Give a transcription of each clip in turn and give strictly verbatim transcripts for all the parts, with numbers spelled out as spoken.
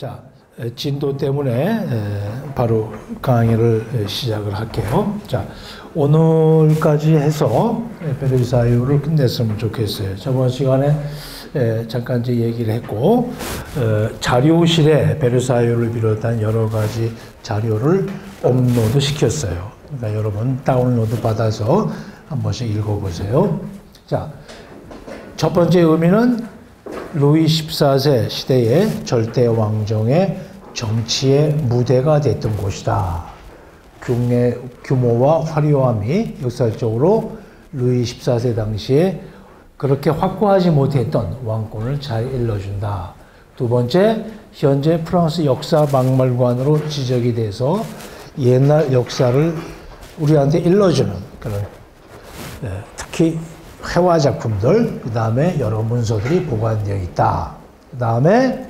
자, 진도 때문에 바로 강의를 시작을 할게요. 자, 오늘까지 해서 베르사유를 끝냈으면 좋겠어요. 저번 시간에 잠깐 이제 얘기를 했고, 자료실에 베르사유를 비롯한 여러 가지 자료를 업로드 시켰어요. 그러니까 여러분 다운로드 받아서 한 번씩 읽어보세요. 자, 첫 번째 의미는 루이 십사 세 시대의 절대 왕정의 정치의 무대가 됐던 곳이다. 국내 규모와 화려함이 역사적으로 루이 십사 세 당시에 그렇게 확고하지 못했던 왕권을 잘 일러준다. 두 번째, 현재 프랑스 역사 박물관으로 지적이 돼서 옛날 역사를 우리한테 일러주는 그런, 특히 회화 작품들, 그 다음에 여러 문서들이 보관되어 있다. 그 다음에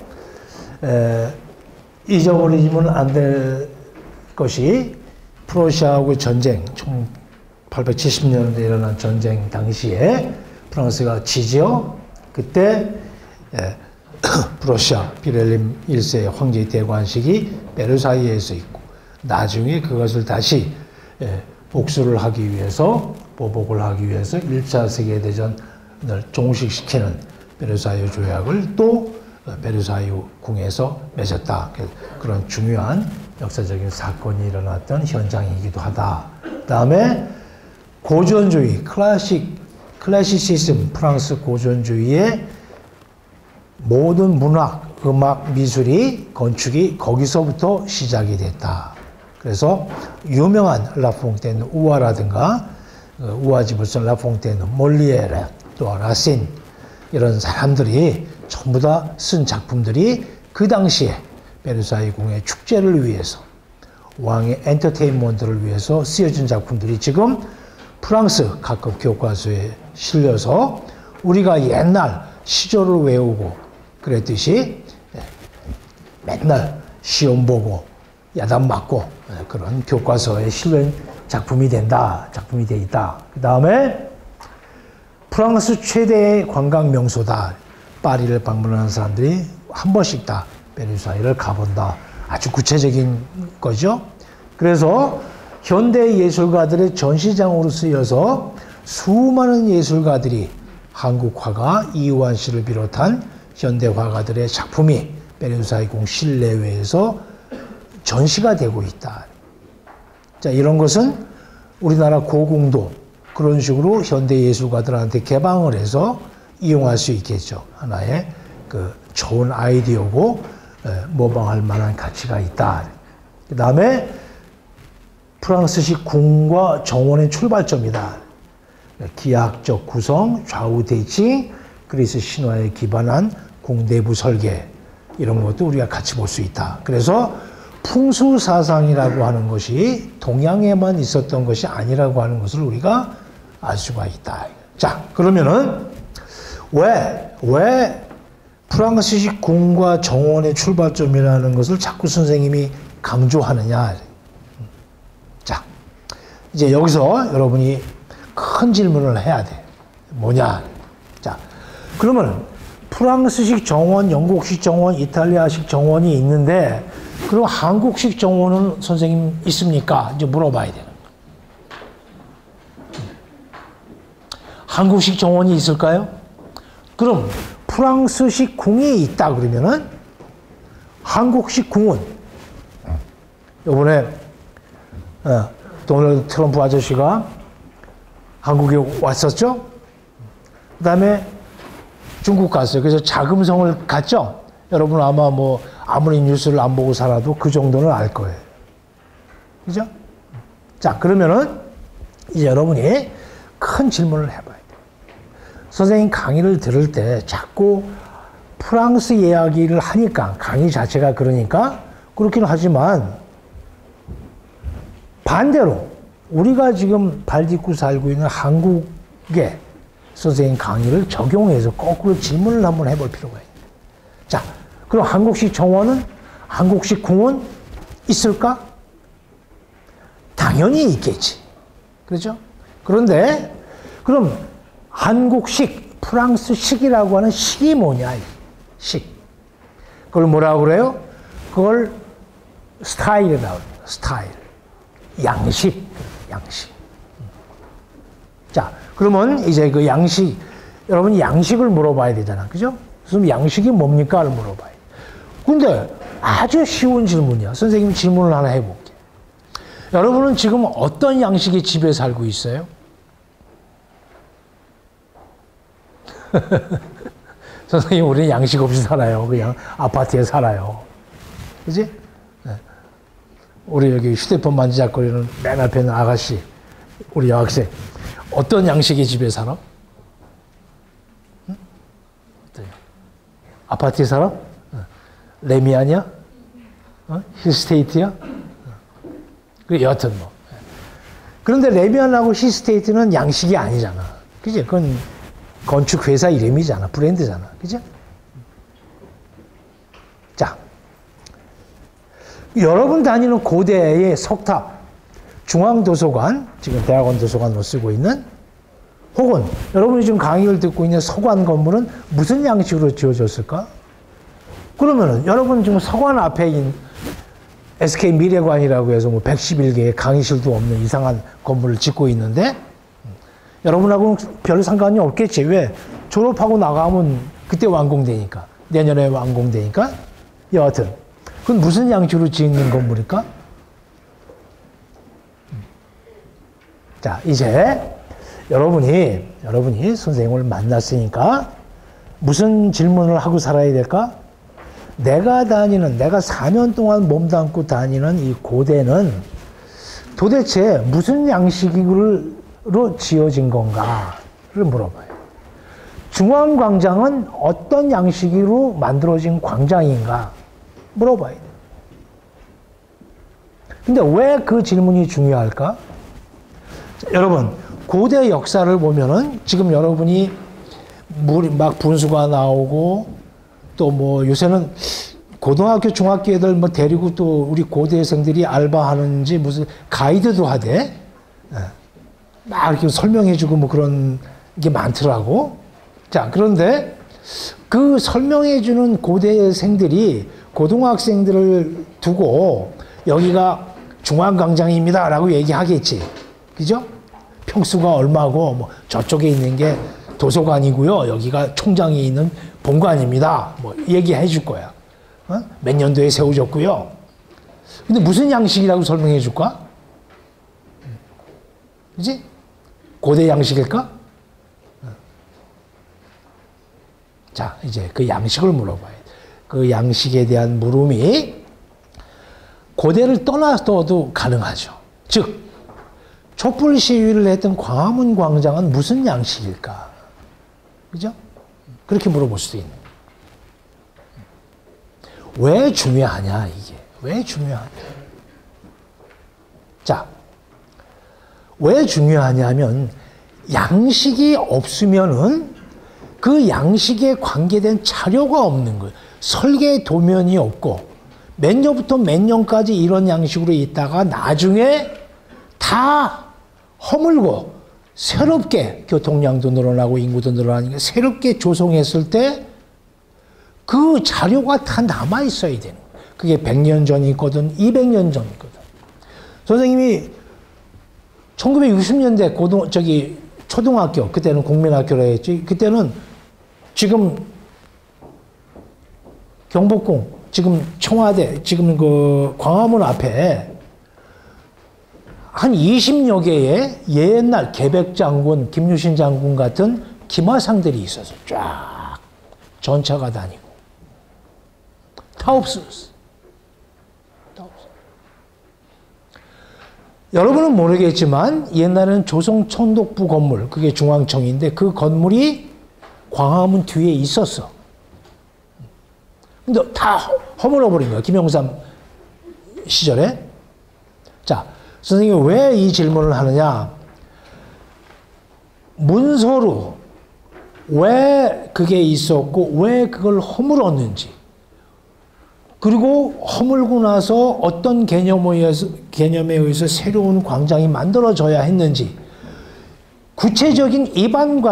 잊어버리면 안 될 것이 프로시아하고의 전쟁, 천팔백칠십 년대에 일어난 전쟁 당시에 프랑스가 지지요. 그때 예, 프로시아 비렐림 일 세 황제 대관식이 베르사유에서 있고, 나중에 그것을 다시 예, 복수를 하기 위해서, 보복을 하기 위해서 일 차 세계대전을 종식시키는 베르사유 조약을 또 베르사유 궁에서 맺었다. 그런 중요한 역사적인 사건이 일어났던 현장이기도 하다. 그 다음에 고전주의, 클래식, 클래시시즘, 프랑스 고전주의의 모든 문학, 음악, 미술이, 건축이 거기서부터 시작이 됐다. 그래서 유명한 라퐁테느 우화라든가 우화집을 쓴 라퐁테느, 몰리에르, 또 라신 이런 사람들이 전부 다 쓴 작품들이 그 당시에 베르사유 궁의 축제를 위해서, 왕의 엔터테인먼트를 위해서 쓰여진 작품들이 지금 프랑스 각급 교과서에 실려서 우리가 옛날 시조를 외우고 그랬듯이 맨날 시험 보고 야단 맞고 그런 교과서에 실린 작품이 된다. 작품이 돼 있다. 그 다음에 프랑스 최대의 관광 명소다. 파리를 방문하는 사람들이 한 번씩 다 베르사유를 가본다. 아주 구체적인 거죠. 그래서 현대 예술가들의 전시장으로 쓰여서 수많은 예술가들이, 한국 화가 이완 씨를 비롯한 현대 화가들의 작품이 베르사유 궁 실내외에서 전시가 되고 있다. 자, 이런 것은 우리나라 고궁도 그런 식으로 현대 예술가들한테 개방을 해서 이용할 수 있겠죠. 하나의 그 좋은 아이디어고 모방할 만한 가치가 있다. 그 다음에 프랑스식 궁과 정원의 출발점이다. 기하학적 구성, 좌우 대칭, 그리스 신화에 기반한 궁 내부 설계, 이런 것도 우리가 같이 볼 수 있다. 그래서 풍수사상이라고 하는 것이 동양에만 있었던 것이 아니라고 하는 것을 우리가 알 수가 있다. 자, 그러면은 왜, 왜 프랑스식 궁과 정원의 출발점이라는 것을 자꾸 선생님이 강조하느냐. 자, 이제 여기서 여러분이 큰 질문을 해야 돼. 뭐냐. 자, 그러면 프랑스식 정원, 영국식 정원, 이탈리아식 정원이 있는데, 그럼 한국식 정원은 선생님 있습니까? 이제 물어봐야 되는 거예요. 한국식 정원이 있을까요? 그럼 프랑스식 궁이 있다 그러면은 한국식 궁은, 이번에 어, 도널드 트럼프 아저씨가 한국에 왔었죠? 그 다음에 중국 갔어요. 그래서 자금성을 갔죠? 여러분 아마 뭐 아무리 뉴스를 안 보고 살아도 그 정도는 알 거예요. 그죠? 자, 그러면은 이제 여러분이 큰 질문을 해봐야 돼요. 선생님 강의를 들을 때 자꾸 프랑스 이야기를 하니까, 강의 자체가 그러니까 그렇긴 하지만, 반대로 우리가 지금 발 딛고 살고 있는 한국에 선생님 강의를 적용해서 거꾸로 질문을 한번 해볼 필요가 있어요. 자, 그럼 한국식 정원은, 한국식 궁은 있을까? 당연히 있겠지. 그렇죠? 그런데 그럼 한국식, 프랑스식이라고 하는 식이 뭐냐? 식. 그걸 뭐라고 그래요? 그걸 스타일이라고 합니다. 스타일. 양식. 양식. 자, 그러면 이제 그 양식, 여러분 양식을 물어봐야 되잖아. 그죠? 그럼 양식이 뭡니까?를 물어봐야 돼. 근데 아주 쉬운 질문이야. 선생님이 질문을 하나 해볼게. 여러분은 지금 어떤 양식의 집에 살고 있어요? 선생님, 우리는 양식 없이 살아요. 그냥 아파트에 살아요. 그지? 네. 우리 여기 휴대폰 만지작거리는 맨 앞에 있는 아가씨, 우리 여학생. 어떤 양식의 집에 살아? 응? 아파트에 살아? 응. 레미안이야? 어? 힐스테이트야? 응. 그 여하튼 뭐. 그런데 레미안하고 힐스테이트는 양식이 아니잖아. 그지? 그건 건축 회사 이름이잖아. 브랜드잖아. 그죠? 자. 여러분 다니는 고대의 석탑, 중앙도서관, 지금 대학원 도서관으로 쓰고 있는, 혹은 여러분이 지금 강의를 듣고 있는 서관 건물은 무슨 양식으로 지어졌을까? 그러면은 여러분 지금 서관 앞에 있는 에스케이 미래관이라고 해서 뭐 백십일 개의 강의실도 없는 이상한 건물을 짓고 있는데, 여러분하고는 별 상관이 없겠지. 왜? 졸업하고 나가면 그때 완공되니까. 내년에 완공되니까. 여하튼 그건 무슨 양식으로 짓는 건물일까? 자, 이제 여러분이 여러분이 선생님을 만났으니까 무슨 질문을 하고 살아야 될까? 내가 다니는, 내가 사 년 동안 몸담고 다니는 이 고대는 도대체 무슨 양식으로 지어진 건가를 물어봐요. 중앙광장은 어떤 양식으로 만들어진 광장인가 물어봐야 돼요. 근데 왜 그 질문이 중요할까? 자, 여러분, 고대 역사를 보면은 지금 여러분이 물이 막 분수가 나오고 또 뭐 요새는 고등학교, 중학교 애들 뭐 데리고 또 우리 고대생들이 알바하는지 무슨 가이드도 하대. 막 이렇게 설명해주고 뭐 그런 게 많더라고. 자, 그런데 그 설명해주는 고대생들이 고등학생들을 두고 여기가 중앙광장입니다 라고 얘기하겠지. 그죠? 평수가 얼마고 뭐 저쪽에 있는 게 도서관이고요. 여기가 총장이 있는 본관입니다. 뭐 얘기해 줄 거야. 어? 몇 년도에 세워졌고요. 근데 무슨 양식이라고 설명해 줄까? 그지? 고대 양식일까? 자, 이제 그 양식을 물어봐야 돼. 그 양식에 대한 물음이 고대를 떠나서도 가능하죠. 즉, 촛불 시위를 했던 광화문 광장은 무슨 양식일까? 그죠? 그렇게 물어볼 수도 있는. 왜 중요하냐, 이게. 왜 중요하냐. 자, 왜 중요하냐면, 양식이 없으면은 그 양식에 관계된 자료가 없는 거예요. 설계 도면이 없고, 몇 년부터 몇 년까지 이런 양식으로 있다가 나중에 다 허물고 새롭게 교통량도 늘어나고 인구도 늘어나니까 새롭게 조성했을 때 그 자료가 다 남아 있어야 되는 거예요. 그게 백 년 전이거든, 이백 년 전이거든. 선생님이 천구백육십 년대 고등, 저기, 초등학교, 그때는 국민학교라 했지. 그때는 지금 경복궁, 지금 청와대, 지금 그 광화문 앞에 한 이십여 개의 옛날 계백장군, 김유신 장군 같은 기마상들이 있어서 쫙 전차가 다니고 다 없었어. 다 없어. 여러분은 모르겠지만 옛날에는 조선총독부 건물, 그게 중앙청인데 그 건물이 광화문 뒤에 있었어. 근데 다 허물어버린 거야, 김영삼 시절에. 자, 선생님이 왜 이 질문을 하느냐? 문서로 왜 그게 있었고 왜 그걸 허물었는지, 그리고 허물고 나서 어떤 개념에 의해서, 개념에 의해서 새로운 광장이 만들어져야 했는지, 구체적인 입안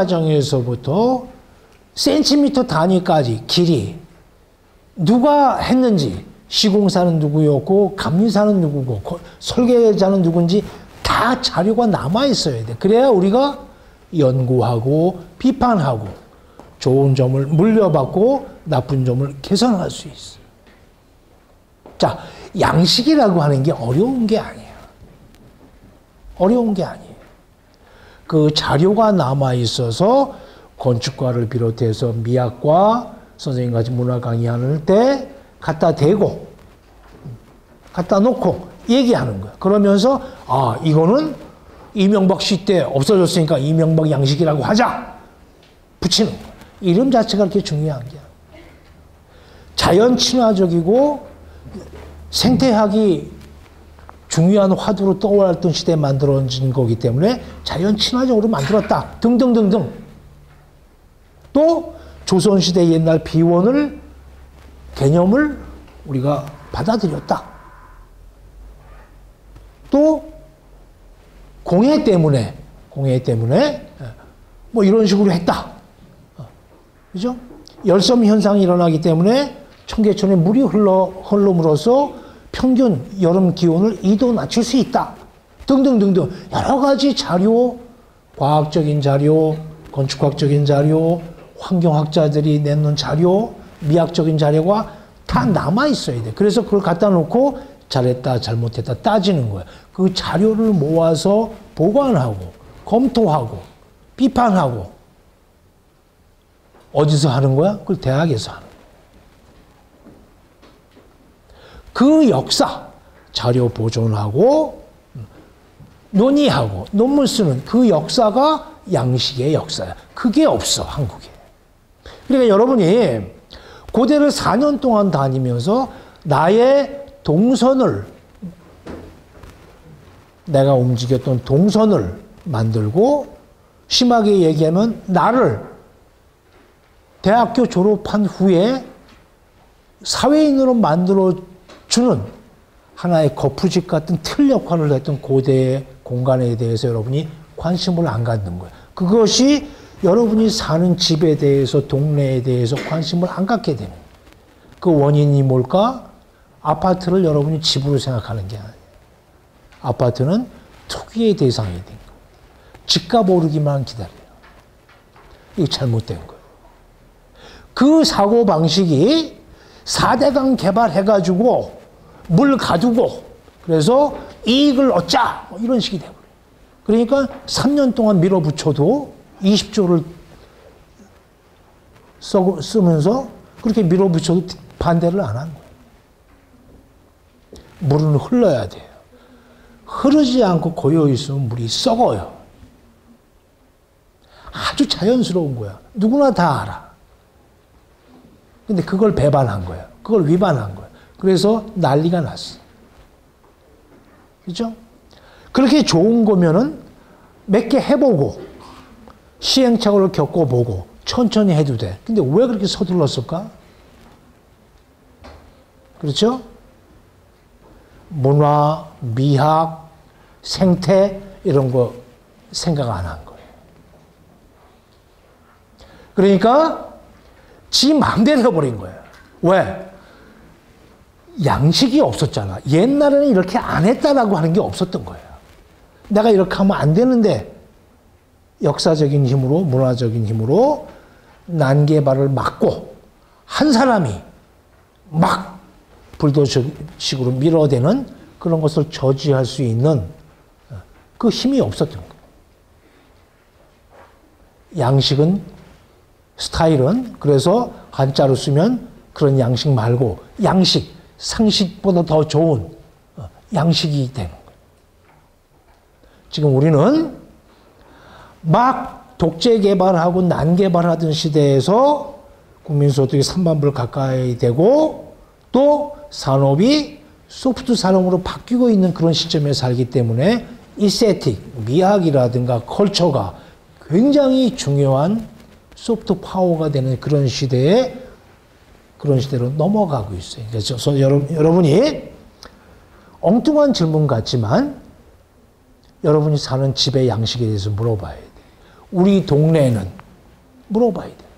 과정에서부터 센티미터 단위까지 길이 누가 했는지, 시공사는 누구였고 감리사는 누구고 설계자는 누군지 다 자료가 남아 있어야 돼. 그래야 우리가 연구하고 비판하고 좋은 점을 물려받고 나쁜 점을 개선할 수 있어. 자, 양식이라고 하는 게 어려운 게 아니에요. 어려운 게 아니에요. 그 자료가 남아 있어서 건축과를 비롯해서 미학과 선생님같이 문화 강의하는 때 갖다 대고 갖다 놓고 얘기하는 거야. 그러면서 아, 이거는 이명박 씨 때 없어졌으니까 이명박 양식이라고 하자. 붙이는 거야. 이름 자체가 그렇게 중요한 게 자연 친화적이고 생태학이 중요한 화두로 떠올랐던 시대에 만들어진 거기 때문에 자연 친화적으로 만들었다. 등등등등. 또 조선시대 옛날 비원을 개념을 우리가 받아들였다. 또 공해 때문에 공해 때문에 뭐 이런 식으로 했다. 그죠? 열섬 현상이 일어나기 때문에 청계천에 물이 흘러 흘름으로써 평균 여름 기온을 이 도 낮출 수 있다. 등등등등 여러 가지 자료, 과학적인 자료, 건축학적인 자료, 환경학자들이 내놓은 자료, 미학적인 자료가 다 남아 있어야 돼. 그래서 그걸 갖다 놓고 잘했다, 잘못했다 따지는 거야. 그 자료를 모아서 보관하고 검토하고 비판하고 어디서 하는 거야? 그걸 대학에서 하는 거야. 그 역사, 자료 보존하고 논의하고 논문 쓰는 그 역사가 양식의 역사야. 그게 없어, 한국에. 그러니까 여러분이 고대를 사 년 동안 다니면서 나의 동선을, 내가 움직였던 동선을 만들고, 심하게 얘기하면 나를 대학교 졸업한 후에 사회인으로 만들어주는 하나의 거푸집 같은 틀 역할을 했던 고대의 공간에 대해서 여러분이 관심을 안 갖는 거예요. 그것이 여러분이 사는 집에 대해서, 동네에 대해서 관심을 안 갖게 되는 거예요. 그 원인이 뭘까? 아파트를 여러분이 집으로 생각하는 게 아니에요. 아파트는 투기의 대상이 된 거예요. 집값 오르기만 기다려요. 이게 잘못된 거예요. 그 사고방식이 사 대강 개발해가지고 물 가두고 그래서 이익을 얻자 뭐 이런 식이 돼버려요. 그러니까 삼 년 동안 밀어붙여도 이십 조를 써, 쓰면서 그렇게 밀어붙여도 반대를 안 한 거예요. 물은 흘러야 돼요. 흐르지 않고 고여있으면 물이 썩어요. 아주 자연스러운 거야. 누구나 다 알아. 근데 그걸 배반한 거야. 그걸 위반한 거야. 그래서 난리가 났어. 그죠? 그렇게 좋은 거면은 몇 개 해보고 시행착오를 겪어보고 천천히 해도 돼. 근데 왜 그렇게 서둘렀을까? 그렇죠? 문화, 미학, 생태 이런 거 생각 안 한 거예요. 그러니까 지 마음대로 해버린 거예요. 왜? 양식이 없었잖아. 옛날에는 이렇게 안 했다라고 하는 게 없었던 거예요. 내가 이렇게 하면 안 되는데 역사적인 힘으로, 문화적인 힘으로 난개발을 막고 한 사람이 막 불도저식으로 밀어대는 그런 것을 저지할 수 있는 그 힘이 없었던 거예요. 양식은, 스타일은 그래서 한자로 쓰면 그런 양식 말고 양식, 상식보다 더 좋은 양식이 되는 거예요. 지금 우리는 막 독재 개발하고 난개발하던 시대에서 국민소득이 삼만 불 가까이 되고 또 산업이 소프트 산업으로 바뀌고 있는 그런 시점에 살기 때문에 이세틱, 미학이라든가 컬처가 굉장히 중요한 소프트 파워가 되는 그런 시대에 그런 시대로 넘어가고 있어요. 그래서 여러분, 여러분이 엉뚱한 질문 같지만 여러분이 사는 집의 양식에 대해서 물어봐야 돼요. 우리 동네에는 물어봐야 돼요.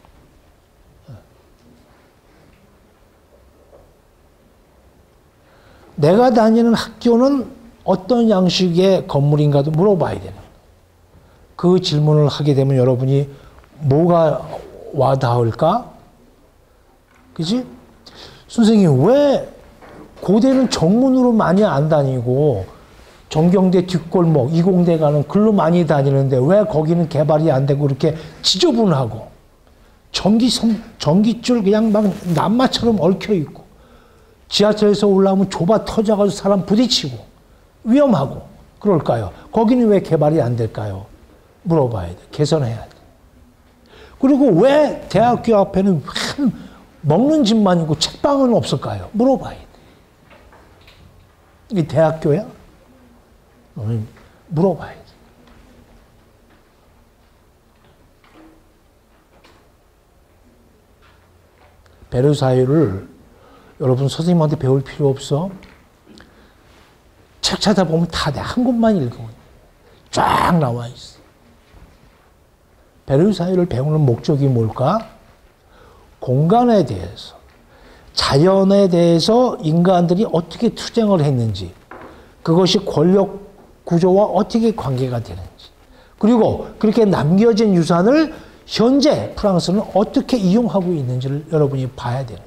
내가 다니는 학교는 어떤 양식의 건물인가도 물어봐야 되는 거예요. 그 질문을 하게 되면 여러분이 뭐가 와닿을까? 그지? 선생님, 왜 고대는 정문으로 많이 안 다니고 정경대 뒷골목, 이공대 가는 글로 많이 다니는데 왜 거기는 개발이 안 되고 이렇게 지저분하고 전기, 전기줄 그냥 막 남마처럼 얽혀 있고 지하철에서 올라오면 좁아 터져가지고 사람 부딪히고 위험하고 그럴까요? 거기는 왜 개발이 안 될까요? 물어봐야 돼. 개선해야 돼. 그리고 왜 대학교 앞에는 먹는 집만 있고 책방은 없을까요? 물어봐야 돼. 이게 대학교야? 물어봐야 돼. 배려사유를 여러분 선생님한테 배울 필요 없어. 책 찾아보면 다 내 한 권만 읽으면 쫙 나와 있어. 배려사유를 배우는 목적이 뭘까? 공간에 대해서, 자연에 대해서 인간들이 어떻게 투쟁을 했는지, 그것이 권력 구조와 어떻게 관계가 되는지, 그리고 그렇게 남겨진 유산을 현재 프랑스는 어떻게 이용하고 있는지를 여러분이 봐야 돼요.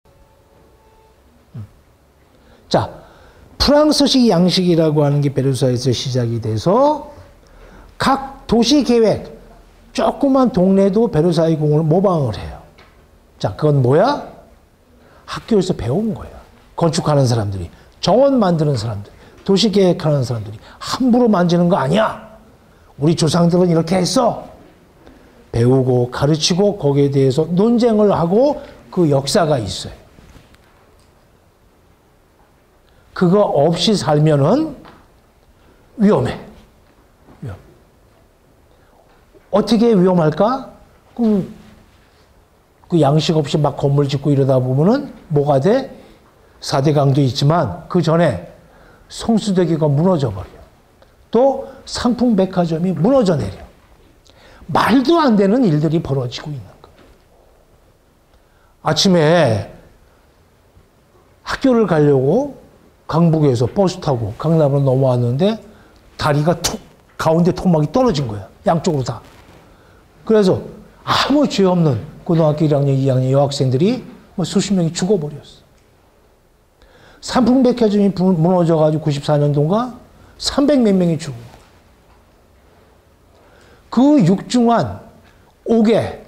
자, 프랑스식 양식이라고 하는 게 베르사유에서 시작이 돼서 각 도시 계획, 조그만 동네도 베르사유 궁을 모방을 해요. 자, 그건 뭐야? 학교에서 배운 거야. 건축하는 사람들이, 정원 만드는 사람들, 도시 계획하는 사람들이 함부로 만지는 거 아니야. 우리 조상들은 이렇게 했어. 배우고 가르치고 거기에 대해서 논쟁을 하고 그 역사가 있어요. 그거 없이 살면은 위험해. 위험. 어떻게 위험할까? 그럼 그 양식 없이 막 건물 짓고 이러다 보면은 뭐가 돼? 사대강도 있지만 그 전에 성수대교가 무너져 버려. 또 상풍백화점이 무너져 내려. 말도 안 되는 일들이 벌어지고 있는 거예요. 아침에 학교를 가려고 강북에서 버스 타고 강남으로 넘어왔는데 다리가 툭 가운데 토막이 떨어진 거야. 양쪽으로 다. 그래서 아무 죄 없는 고등학교 일 학년, 이 학년 여학생들이 뭐 수십 명이 죽어버렸어. 상풍백화점이 무너져가지고 구십사 년도인가 삼백 몇 명이 죽어. 그 육중한 옥에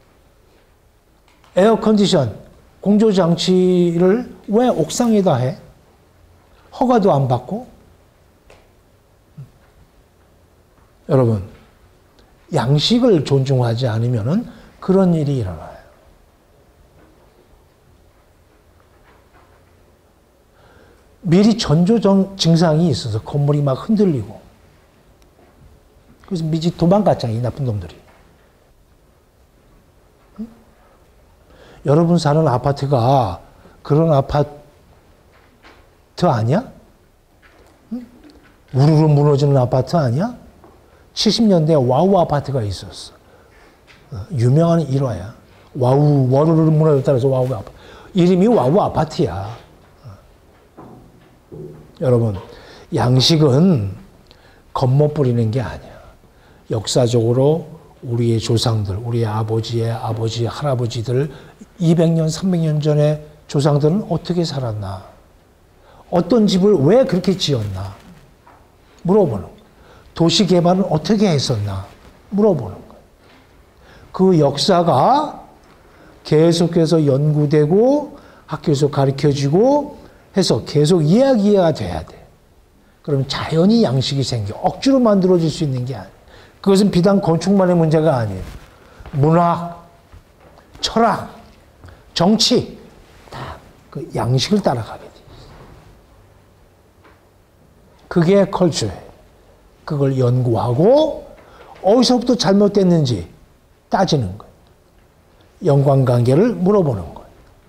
에어컨디션, 공조장치를 왜 옥상에다 해? 허가도 안 받고? 여러분, 양식을 존중하지 않으면 그런 일이 일어나요. 미리 전조 증상이 있어서 건물이 막 흔들리고 그래서 미리 도망갔잖아요. 이 나쁜 놈들이. 응? 여러분 사는 아파트가 그런 아파트 아니야? 응? 우르르 무너지는 아파트 아니야? 칠십 년대에 와우 아파트가 있었어. 유명한 일화야. 와우, 와르르 무너졌다 해서 와우 아파트. 이름이 와우 아파트야. 여러분, 양식은 겉멋 부리는 게 아니야. 역사적으로 우리의 조상들, 우리의 아버지의 아버지, 할아버지들 이백 년, 삼백 년 전에 조상들은 어떻게 살았나? 어떤 집을 왜 그렇게 지었나? 물어보는 거예요. 도시 개발은 어떻게 했었나? 물어보는 거예요. 그 역사가 계속해서 연구되고 학교에서 가르쳐지고 해서 계속 이야기가 돼야 돼. 그럼 자연히 양식이 생겨. 억지로 만들어질 수 있는 게 아니에요. 그것은 비단 건축만의 문제가 아니에요. 문학, 철학, 정치 다 그 양식을 따라가게 돼. 그게 컬처예요. 그걸 연구하고 어디서부터 잘못됐는지 따지는 거예요. 연관관계를 물어보는 거예요.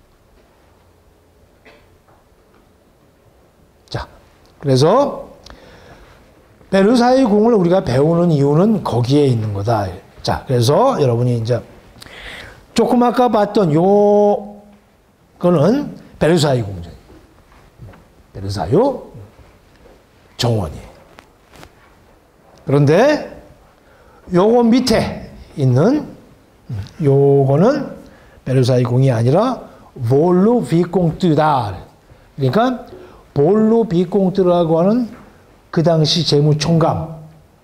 자, 그래서 베르사유 궁을 우리가 배우는 이유는 거기에 있는 거다. 자, 그래서 여러분이 이제 조금 아까 봤던 요 거는 베르사유 궁전. 베르사유 정원이. 그런데 요거 밑에 있는 요거는 베르사유 궁이 아니라 볼루 비공뜨다. 그러니까 볼루 비공뜨라고 하는 그 당시 재무총감,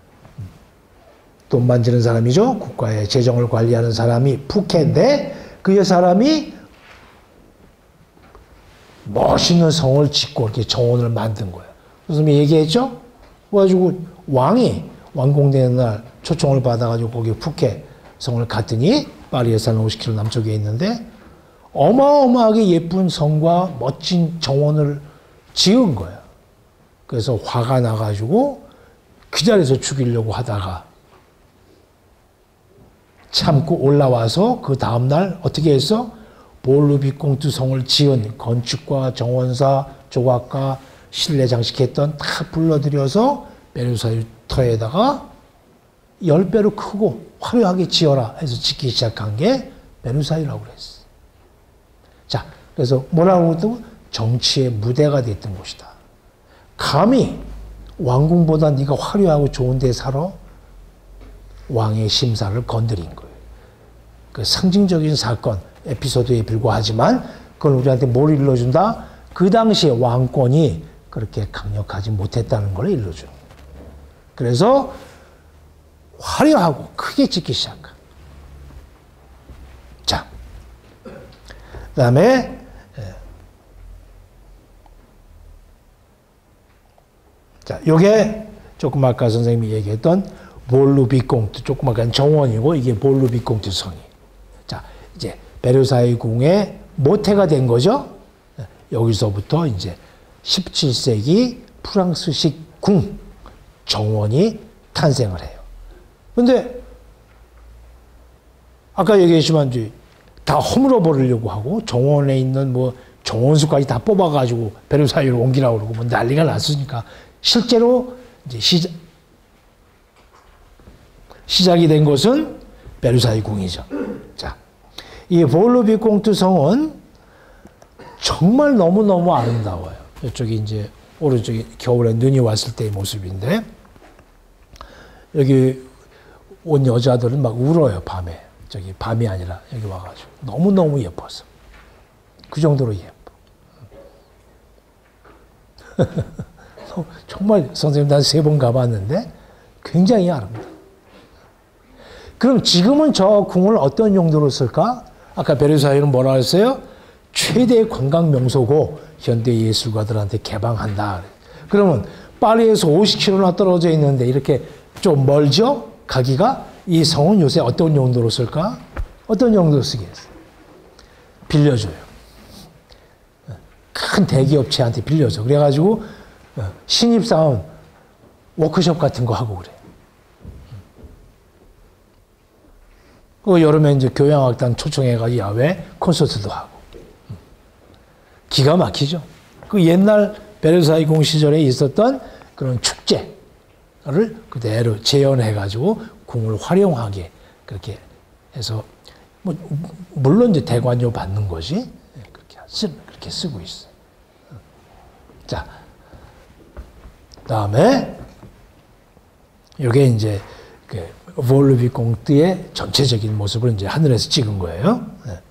돈 만지는 사람이죠. 국가의 재정을 관리하는 사람이 푸케인데 그 사람이 멋있는 성을 짓고 이렇게 정원을 만든 거예요. 그래서 얘기했죠. 그래가지고 왕이 완공되는 날 초청을 받아가지고 거기 푸케 성을 갔더니 파리에서 한 오십 킬로미터 남쪽에 있는데 어마어마하게 예쁜 성과 멋진 정원을 지은 거예요. 그래서 화가 나가지고 그 자리에서 죽이려고 하다가 참고 올라와서 그 다음날 어떻게 했어? 볼루비공투 성을 지은 건축가, 정원사, 조각가, 실내 장식했던 다 불러들여서 베르사유 터에다가 열 배로 크고 화려하게 지어라 해서 짓기 시작한 게 베르사유라고 그랬어. 자, 그래서 뭐라고 했다고? 정치의 무대가 됐던 곳이다. 감히 왕궁보다 네가 화려하고 좋은 데 살아? 왕의 심사를 건드린 거예요. 그 상징적인 사건, 에피소드에 불과하지만 그건 우리한테 뭘 일러준다? 그 당시에 왕권이 그렇게 강력하지 못했다는 걸 일러주는 거예요. 그래서 화려하고 크게 짓기 시작한. 자, 그 다음에 자, 요게 조금 아까 선생님이 얘기했던 볼루비공트, 조그마한 정원이고 이게 볼루비공트 성이. 자, 이제 베르사유 궁의 모태가 된 거죠. 여기서부터 이제 십칠 세기 프랑스식 궁 정원이 탄생을 해요. 근데 아까 얘기했지만 이제 다 허물어 버리려고 하고 정원에 있는 뭐 정원수까지 다 뽑아가지고 베르사유로 옮기라고 그러고 뭐 난리가 났으니까 실제로 이제 시작, 시작이 된 것은 베르사유 궁이죠. 자, 이 볼루비공투 성은 정말 너무너무 아름다워요. 이쪽이 이제 오른쪽에 겨울에 눈이 왔을 때의 모습인데 여기 온 여자들은 막 울어요, 밤에. 저기 밤이 아니라 여기 와가지고. 너무너무 예뻐서. 그 정도로 예뻐. 정말 선생님 난 세 번 가봤는데 굉장히 아름다워. 그럼 지금은 저 궁을 어떤 용도로 쓸까? 아까 베르사유는 뭐라 했어요? 최대 관광 명소고 현대 예술가들한테 개방한다. 그러면 파리에서 오십 킬로미터나 떨어져 있는데 이렇게 좀 멀죠? 가기가? 이 성은 요새 어떤 용도로 쓸까? 어떤 용도로 쓰겠어? 빌려줘요. 큰 대기업체한테 빌려줘. 그래가지고 신입사원 워크숍 같은 거 하고 그래. 그 여름에 이제 교향악단 초청해가지고 야외 콘서트도 하고. 기가 막히죠. 그 옛날 베르사유 궁 시절에 있었던 그런 축제를 그대로 재현해가지고 궁을 활용하게 그렇게 해서 뭐 물론 이제 대관료 받는 거지 그렇게 쓰 그렇게 쓰고 있어. 자, 다음에 이게 이제 그 볼루비공트의 전체적인 모습을 이제 하늘에서 찍은 거예요. 네.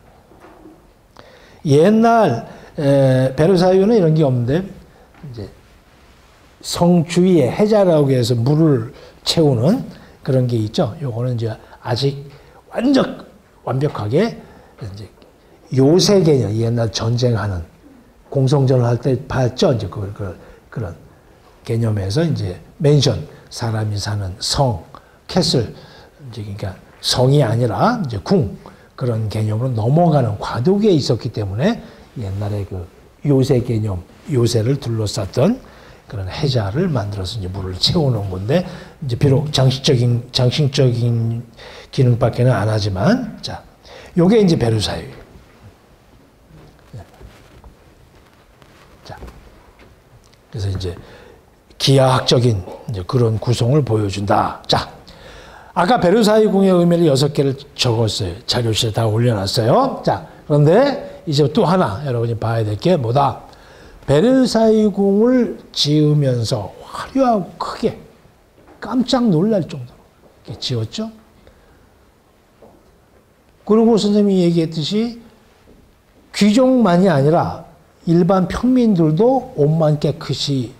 옛날 에, 베르사유는 이런 게 없는데 이제 성 주위에 해자라고 해서 물을 채우는 그런 게 있죠. 요거는 이제 아직 완전 완벽하게 이제 요새 개념, 옛날 전쟁하는 공성전을 할 때 봤죠. 이제 그걸, 그런, 그런 개념에서 이제 맨션, 사람이 사는 성, 캐슬, 이제 그러니까 성이 아니라 이제 궁, 그런 개념으로 넘어가는 과도기에 있었기 때문에 옛날에 그 요새 개념, 요새를 둘러쌌던 그런 해자를 만들어서 이제 물을 채워놓은 건데, 이제 비록 장식적인, 장식적인 기능밖에는 안 하지만, 자, 요게 이제 베르사유예요. 자, 그래서 이제 기하학적인 이제 그런 구성을 보여준다. 자, 아까 베르사유 궁의 의미를 여섯 개를 적었어요. 자료실에 다 올려놨어요. 자, 그런데 이제 또 하나 여러분이 봐야 될 게 뭐다? 베르사유 궁을 지으면서 화려하고 크게 깜짝 놀랄 정도로 이렇게 지었죠. 그리고 선생님이 얘기했듯이 귀족만이 아니라 일반 평민들도 옷만 깨끗이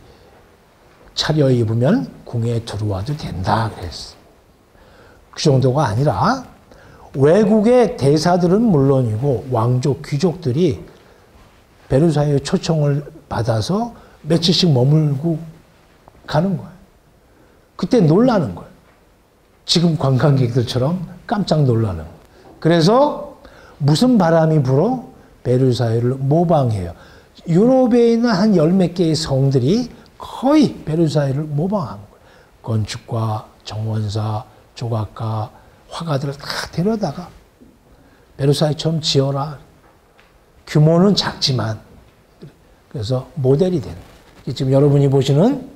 차려입으면 궁에 들어와도 된다 그랬어. 그 정도가 아니라 외국의 대사들은 물론이고 왕족, 귀족들이 베르사유의 초청을 받아서 며칠씩 머물고 가는 거예요. 그때 놀라는 거예요. 지금 관광객들처럼 깜짝 놀라는 거예요. 그래서 무슨 바람이 불어? 베르사유를 모방해요. 유럽에 있는 한 열 몇 개의 성들이 거의 베르사유를 모방한 거예요. 건축가, 정원사, 조각가, 화가들을 다 데려다가 베르사유처럼 지어라. 규모는 작지만 그래서 모델이 되는 거예요. 지금 여러분이 보시는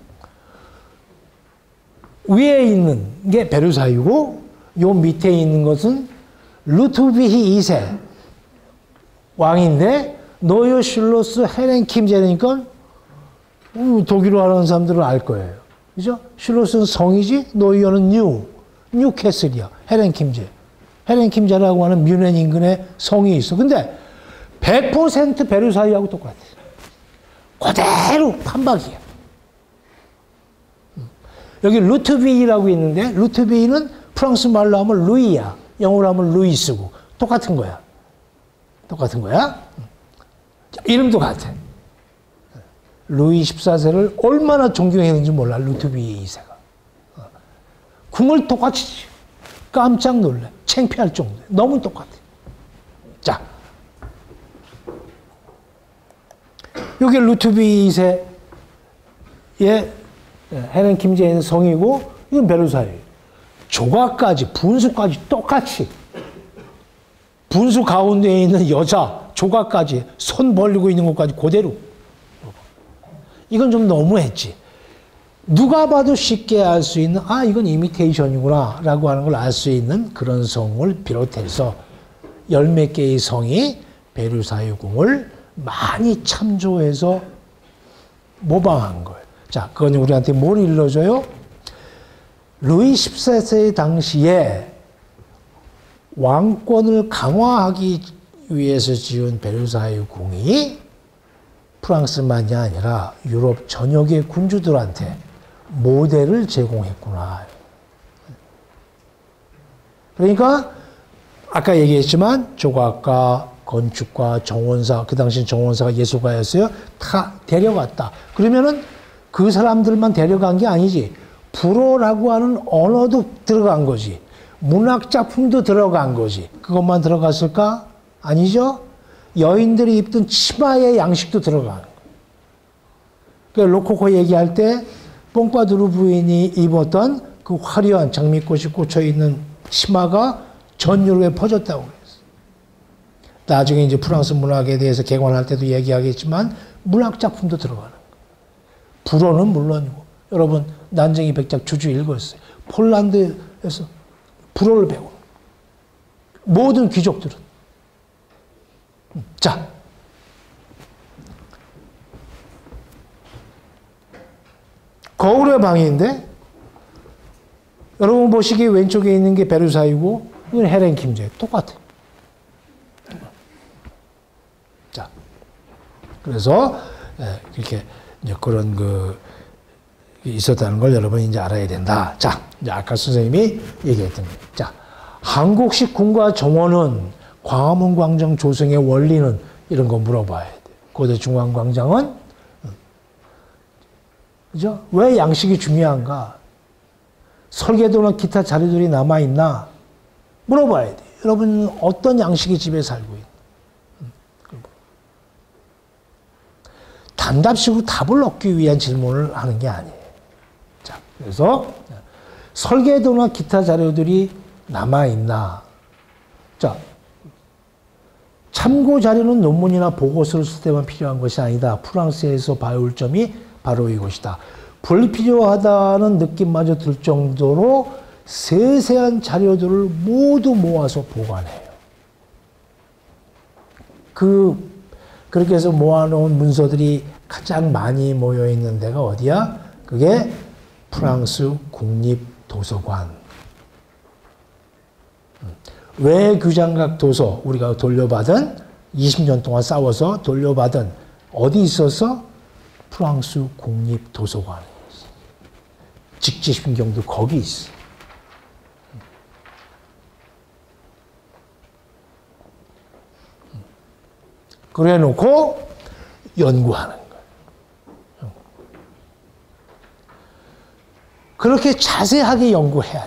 위에 있는 게 베르사유고 요 밑에 있는 것은 루트비히 이 세 왕인데 노여 슐로스 헤렌 킴제니까 독일어 하는 사람들은 알 거예요. 그죠? 슐로스는 성이지 노여는 뉴, 뉴캐슬이야. 헤렌 킴제. 헤렌 킴제라고 하는 뮌헨 인근에 성이 있어. 근데 백 퍼센트 베르사유하고 똑같아. 그대로 판박이야. 여기 루트비히라고 있는데 루트비히는 프랑스 말로 하면 루이야. 영어로 하면 루이스고 똑같은 거야. 똑같은 거야. 이름도 같아. 루이 십사 세를 얼마나 존경했는지 몰라. 루트비히 이 세가. 궁을 똑같이 지어. 깜짝 놀래. 창피할 정도. 너무 똑같아. 자, 여기 루트비히 이 세의 헤렌 킴제의 성이고 이건 베르사유. 조각까지 분수까지 똑같이. 분수 가운데에 있는 여자 조각까지 손 벌리고 있는 것까지 그대로. 이건 좀 너무했지. 누가 봐도 쉽게 알 수 있는 아 이건 이미테이션이구나 라고 하는 걸 알 수 있는 그런 성을 비롯해서 열 몇 개의 성이 베르사유 궁을 많이 참조해서 모방한 거예요. 자, 그건 우리한테 뭘 일러줘요? 루이 십사 세 당시에 왕권을 강화하기 위해서 지은 베르사유 궁이 프랑스만이 아니라 유럽 전역의 군주들한테 모델을 제공했구나. 그러니까 아까 얘기했지만 조각가, 건축가, 정원사, 그 당시 정원사가 예술가였어요. 다 데려갔다. 그러면은 그 사람들만 데려간 게 아니지. 불어라고 하는 언어도 들어간 거지. 문학작품도 들어간 거지. 그것만 들어갔을까? 아니죠. 여인들이 입던 치마의 양식도 들어간 거예요. 그러니까 로코코 얘기할 때 뽕과두르 부인이 입었던 그 화려한 장미꽃이 꽂혀있는 치마가 전 유럽에 퍼졌다고 그랬어요. 나중에 이제 프랑스 문학에 대해서 개관할 때도 얘기하겠지만 문학작품도 들어가는 거예요. 불어는 물론이고 여러분 난쟁이 백작 주주 읽었어요. 폴란드에서 불어를 배우는 모든 귀족들은. 자, 거울의 방인데 여러분 보시기에 왼쪽에 있는 게 베르사유고 이건 헤렌 킴제. 똑같아. 자, 그래서 이렇게 이제 그런 그 있었다는 걸 여러분이 이제 알아야 된다. 자, 이제 아까 선생님이 얘기했던 거예요. 자, 한국식 궁과 정원은 광화문 광장 조성의 원리는 이런 거 물어봐야 돼. 고대 중앙 광장은 그죠? 왜 양식이 중요한가? 설계도나 기타 자료들이 남아 있나? 물어봐야 돼. 여러분 어떤 양식이 집에 살고 있나? 단답식으로 답을 얻기 위한 질문을 하는 게 아니에요. 자, 그래서 설계도나 기타 자료들이 남아 있나? 자, 참고 자료는 논문이나 보고서를 쓸 때만 필요한 것이 아니다. 프랑스에서 봐올 점이 바로 이것이다. 불필요하다는 느낌마저 들 정도로 세세한 자료들을 모두 모아서 보관해요. 그 그렇게 해서 모아놓은 문서들이 가장 많이 모여있는 데가 어디야? 그게 프랑스 국립도서관. 외교장각 도서, 우리가 돌려받은, 이십 년 동안 싸워서 돌려받은, 어디 있었어? 프랑스 국립도서관에 있어. 직지신경도 거기 있어. 그래 놓고 연구하는 거예요. 그렇게 자세하게 연구해야 돼.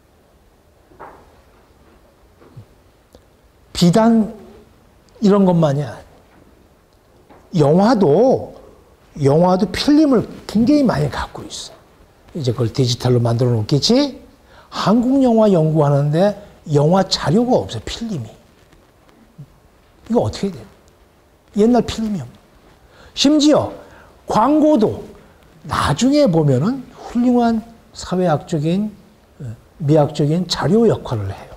비단 이런 것만이 아니야. 영화도, 영화도 필름을 굉장히 많이 갖고 있어. 이제 그걸 디지털로 만들어 놓겠지? 한국 영화 연구하는데 영화 자료가 없어, 필름이. 이거 어떻게 돼? 옛날 필름이 없어. 심지어 광고도 나중에 보면은 훌륭한 사회학적인, 미학적인 자료 역할을 해요.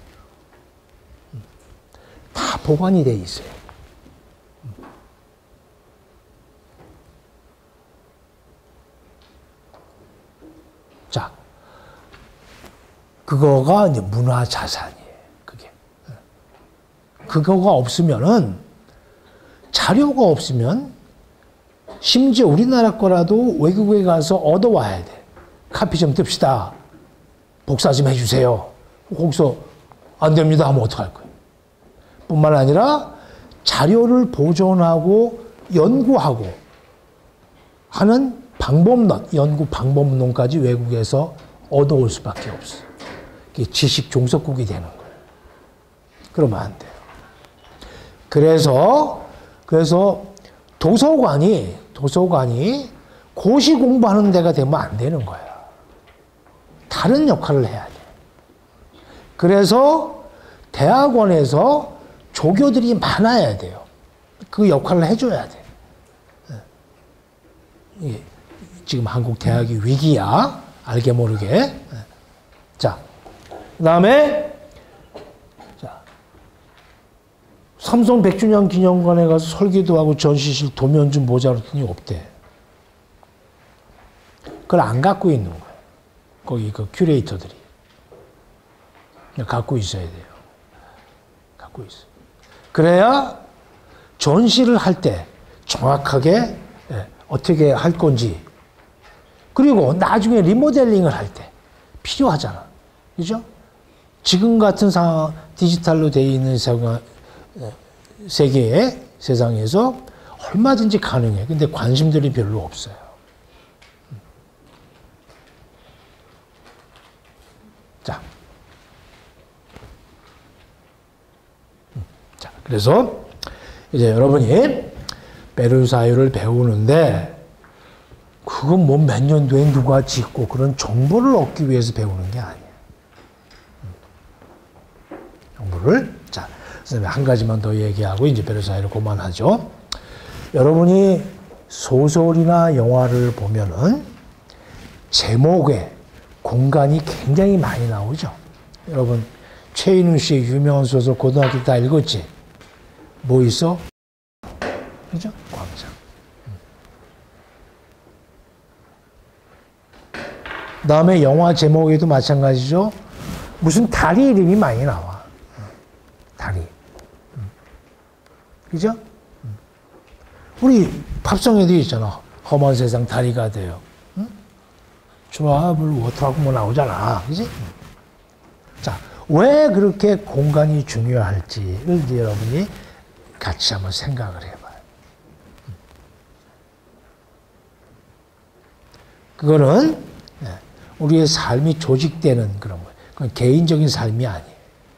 다 보관이 돼 있어요. 자, 그거가 이제 문화 자산이에요. 그게. 그거가 없으면은, 자료가 없으면, 심지어 우리나라 거라도 외국에 가서 얻어와야 돼. 카피 좀 뜹시다. 복사 좀 해주세요. 거기서 안 됩니다 하면 어떡할 거예요? 뿐만 아니라 자료를 보존하고 연구하고 하는 방법론, 연구 방법론까지 외국에서 얻어올 수밖에 없어. 이게 지식 종속국이 되는 거예요. 그러면 안 돼요. 그래서, 그래서 도서관이, 도서관이 고시 공부하는 데가 되면 안 되는 거야. 다른 역할을 해야 돼. 그래서 대학원에서 조교들이 많아야 돼요. 그 역할을 해줘야 돼. 예. 지금 한국 대학이 위기야. 알게 모르게. 자, 그 다음에, 자, 삼성 백 주년 기념관에 가서 설계도 하고 전시실 도면 좀 보자 그랬더니 없대. 그걸 안 갖고 있는 거야. 거기 그 큐레이터들이. 갖고 있어야 돼요. 갖고 있어. 그래야 전시를 할 때 정확하게 어떻게 할 건지, 그리고 나중에 리모델링을 할 때 필요하잖아. 그죠? 지금 같은 상황, 디지털로 되어 있는 세계의 세상에서 얼마든지 가능해. 근데 관심들이 별로 없어요. 자. 자, 그래서 이제 여러분이 베르사유를 배우는데, 그건 뭐 몇 년도에 누가 짓고 그런 정보를 얻기 위해서 배우는 게 아니에요. 정보를. 자, 선생님 한 가지만 더 얘기하고 이제 베르사유를 그만하죠. 여러분이 소설이나 영화를 보면은 제목에 공간이 굉장히 많이 나오죠. 여러분 최인훈 씨의 유명한 소설 고등학교 때 다 읽었지? 뭐 있어? 그죠? 광장. 그 다음에 영화 제목에도 마찬가지죠. 무슨 다리 이름이 많이 나와. 다리. 그죠? 우리 팝송에도 있잖아. 험한 세상 다리가 돼요. 응? 트러블 워터하고 뭐 나오잖아. 그지? 자, 왜 그렇게 공간이 중요할지를 이제 여러분이 같이 한번 생각을 해봐요. 그거는 우리의 삶이 조직되는 그런 거예요. 그건 개인적인 삶이 아니에요.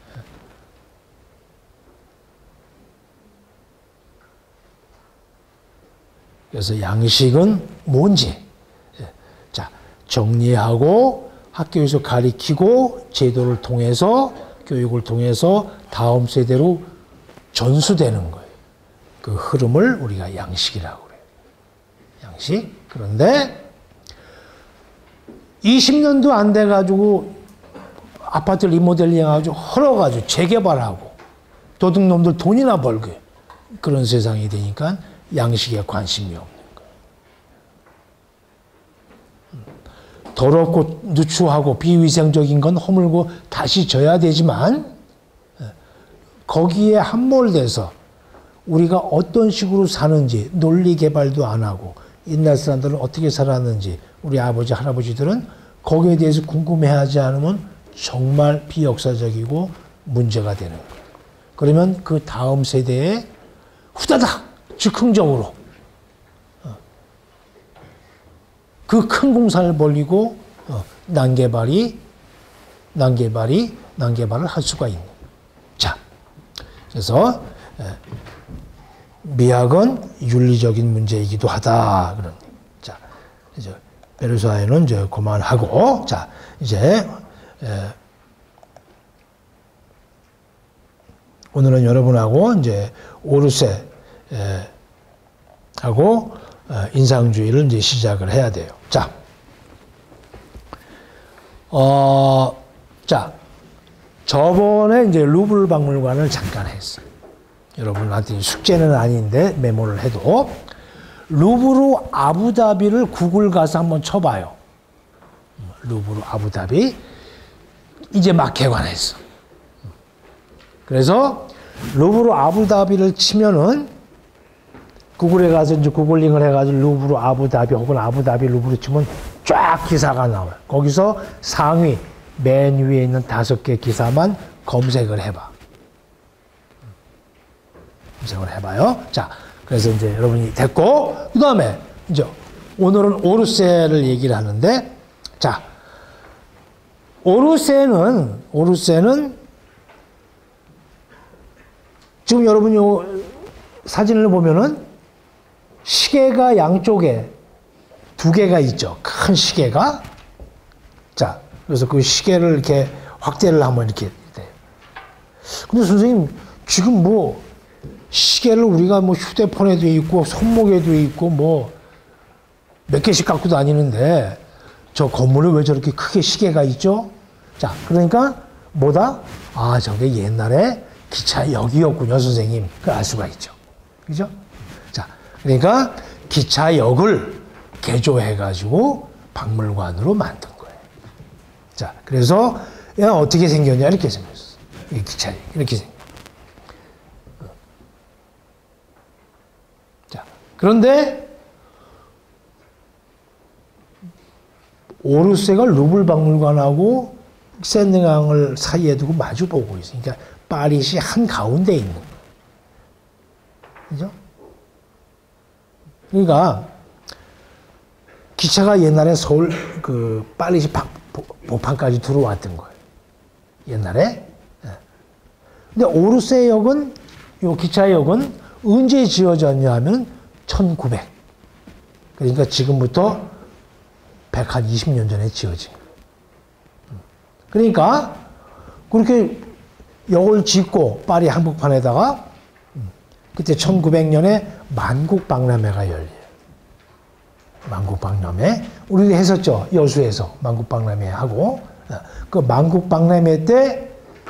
그래서 양식은 뭔지, 자, 정리하고 학교에서 가르치고 제도를 통해서 교육을 통해서 다음 세대로 전수되는 거예요. 그 흐름을 우리가 양식이라고 그래요. 양식. 그런데 이십 년도 안 돼가지고 아파트 리모델링 해가지고 헐어가지고 재개발하고 도둑놈들 돈이나 벌게 그런 세상이 되니까 양식에 관심이 없는 거예요. 더럽고 누추하고 비위생적인 건 허물고 다시 져야 되지만 거기에 함몰돼서 우리가 어떤 식으로 사는지 논리 개발도 안 하고 옛날 사람들은 어떻게 살았는지 우리 아버지 할아버지들은 거기에 대해서 궁금해하지 않으면 정말 비역사적이고 문제가 되는 거예요. 그러면 그 다음 세대에 후다닥 즉흥적으로 그 큰 공사를 벌리고 난개발이 난개발이 난개발을 할 수가 있는. 자, 그래서 미학은 윤리적인 문제이기도 하다. 그런. 자, 이제 베르사유는 이제 그만하고, 자, 이제 에, 오늘은 여러분하고 이제 오르세 에, 하고 에, 인상주의를 이제 시작을 해야 돼요. 자, 어, 자, 저번에 이제 루브르 박물관을 잠깐 했어요. 여러분한테 숙제는 아닌데 메모를 해도 루브르 아부다비를 구글 가서 한번 쳐봐요. 루브르 아부다비 이제 막 개관했어. 그래서 루브르 아부다비를 치면은 구글에 가서 이제 구글링을 해가지고 루브르 아부다비 혹은 아부다비 루브르 치면 쫙 기사가 나와요. 거기서 상위 맨 위에 있는 다섯 개 기사만 검색을 해봐. 검색을 해봐요. 자, 그래서 이제 여러분이 됐고, 그 다음에 이제 오늘은 오르세를 얘기를 하는데, 자, 오르세는, 오르세는 지금 여러분이 요 사진을 보면은 시계가 양쪽에 두 개가 있죠. 큰 시계가. 자, 그래서 그 시계를 이렇게 확대를 하면 이렇게 돼요. 근데 선생님, 지금 뭐, 시계를 우리가 뭐 휴대폰에도 있고 손목에도 있고 뭐 몇 개씩 갖고 다니는데 저 건물에 왜 저렇게 크게 시계가 있죠? 자, 그러니까 뭐다? 아, 저게 옛날에 기차역이었군요, 선생님. 그걸 알 수가 있죠. 그죠? 자, 그러니까 기차역을 개조해가지고 박물관으로 만든 거예요. 자, 그래서 어떻게 생겼냐? 이렇게 생겼어. 기차역. 이렇게 생겼어. 그런데 오르세가 루브르 박물관하고 세느강을 사이에 두고 마주 보고 있어요. 그러니까 파리시 한 가운데 있는 거예요. 그죠? 그러니까 기차가 옛날에 서울 그 파리시 복판까지 들어왔던 거예요. 옛날에. 근데 오르세역은 요 기차역은 언제 지어졌냐 하면 천구백. 그러니까 지금부터 백이십 년 전에 지어진 거예요. 그러니까 그렇게 역을 짓고 파리 한복판에다가 그때 천구백 년에 만국박람회가 열려요. 만국박람회. 우리도 했었죠. 여수에서 만국박람회 하고. 그 만국박람회 때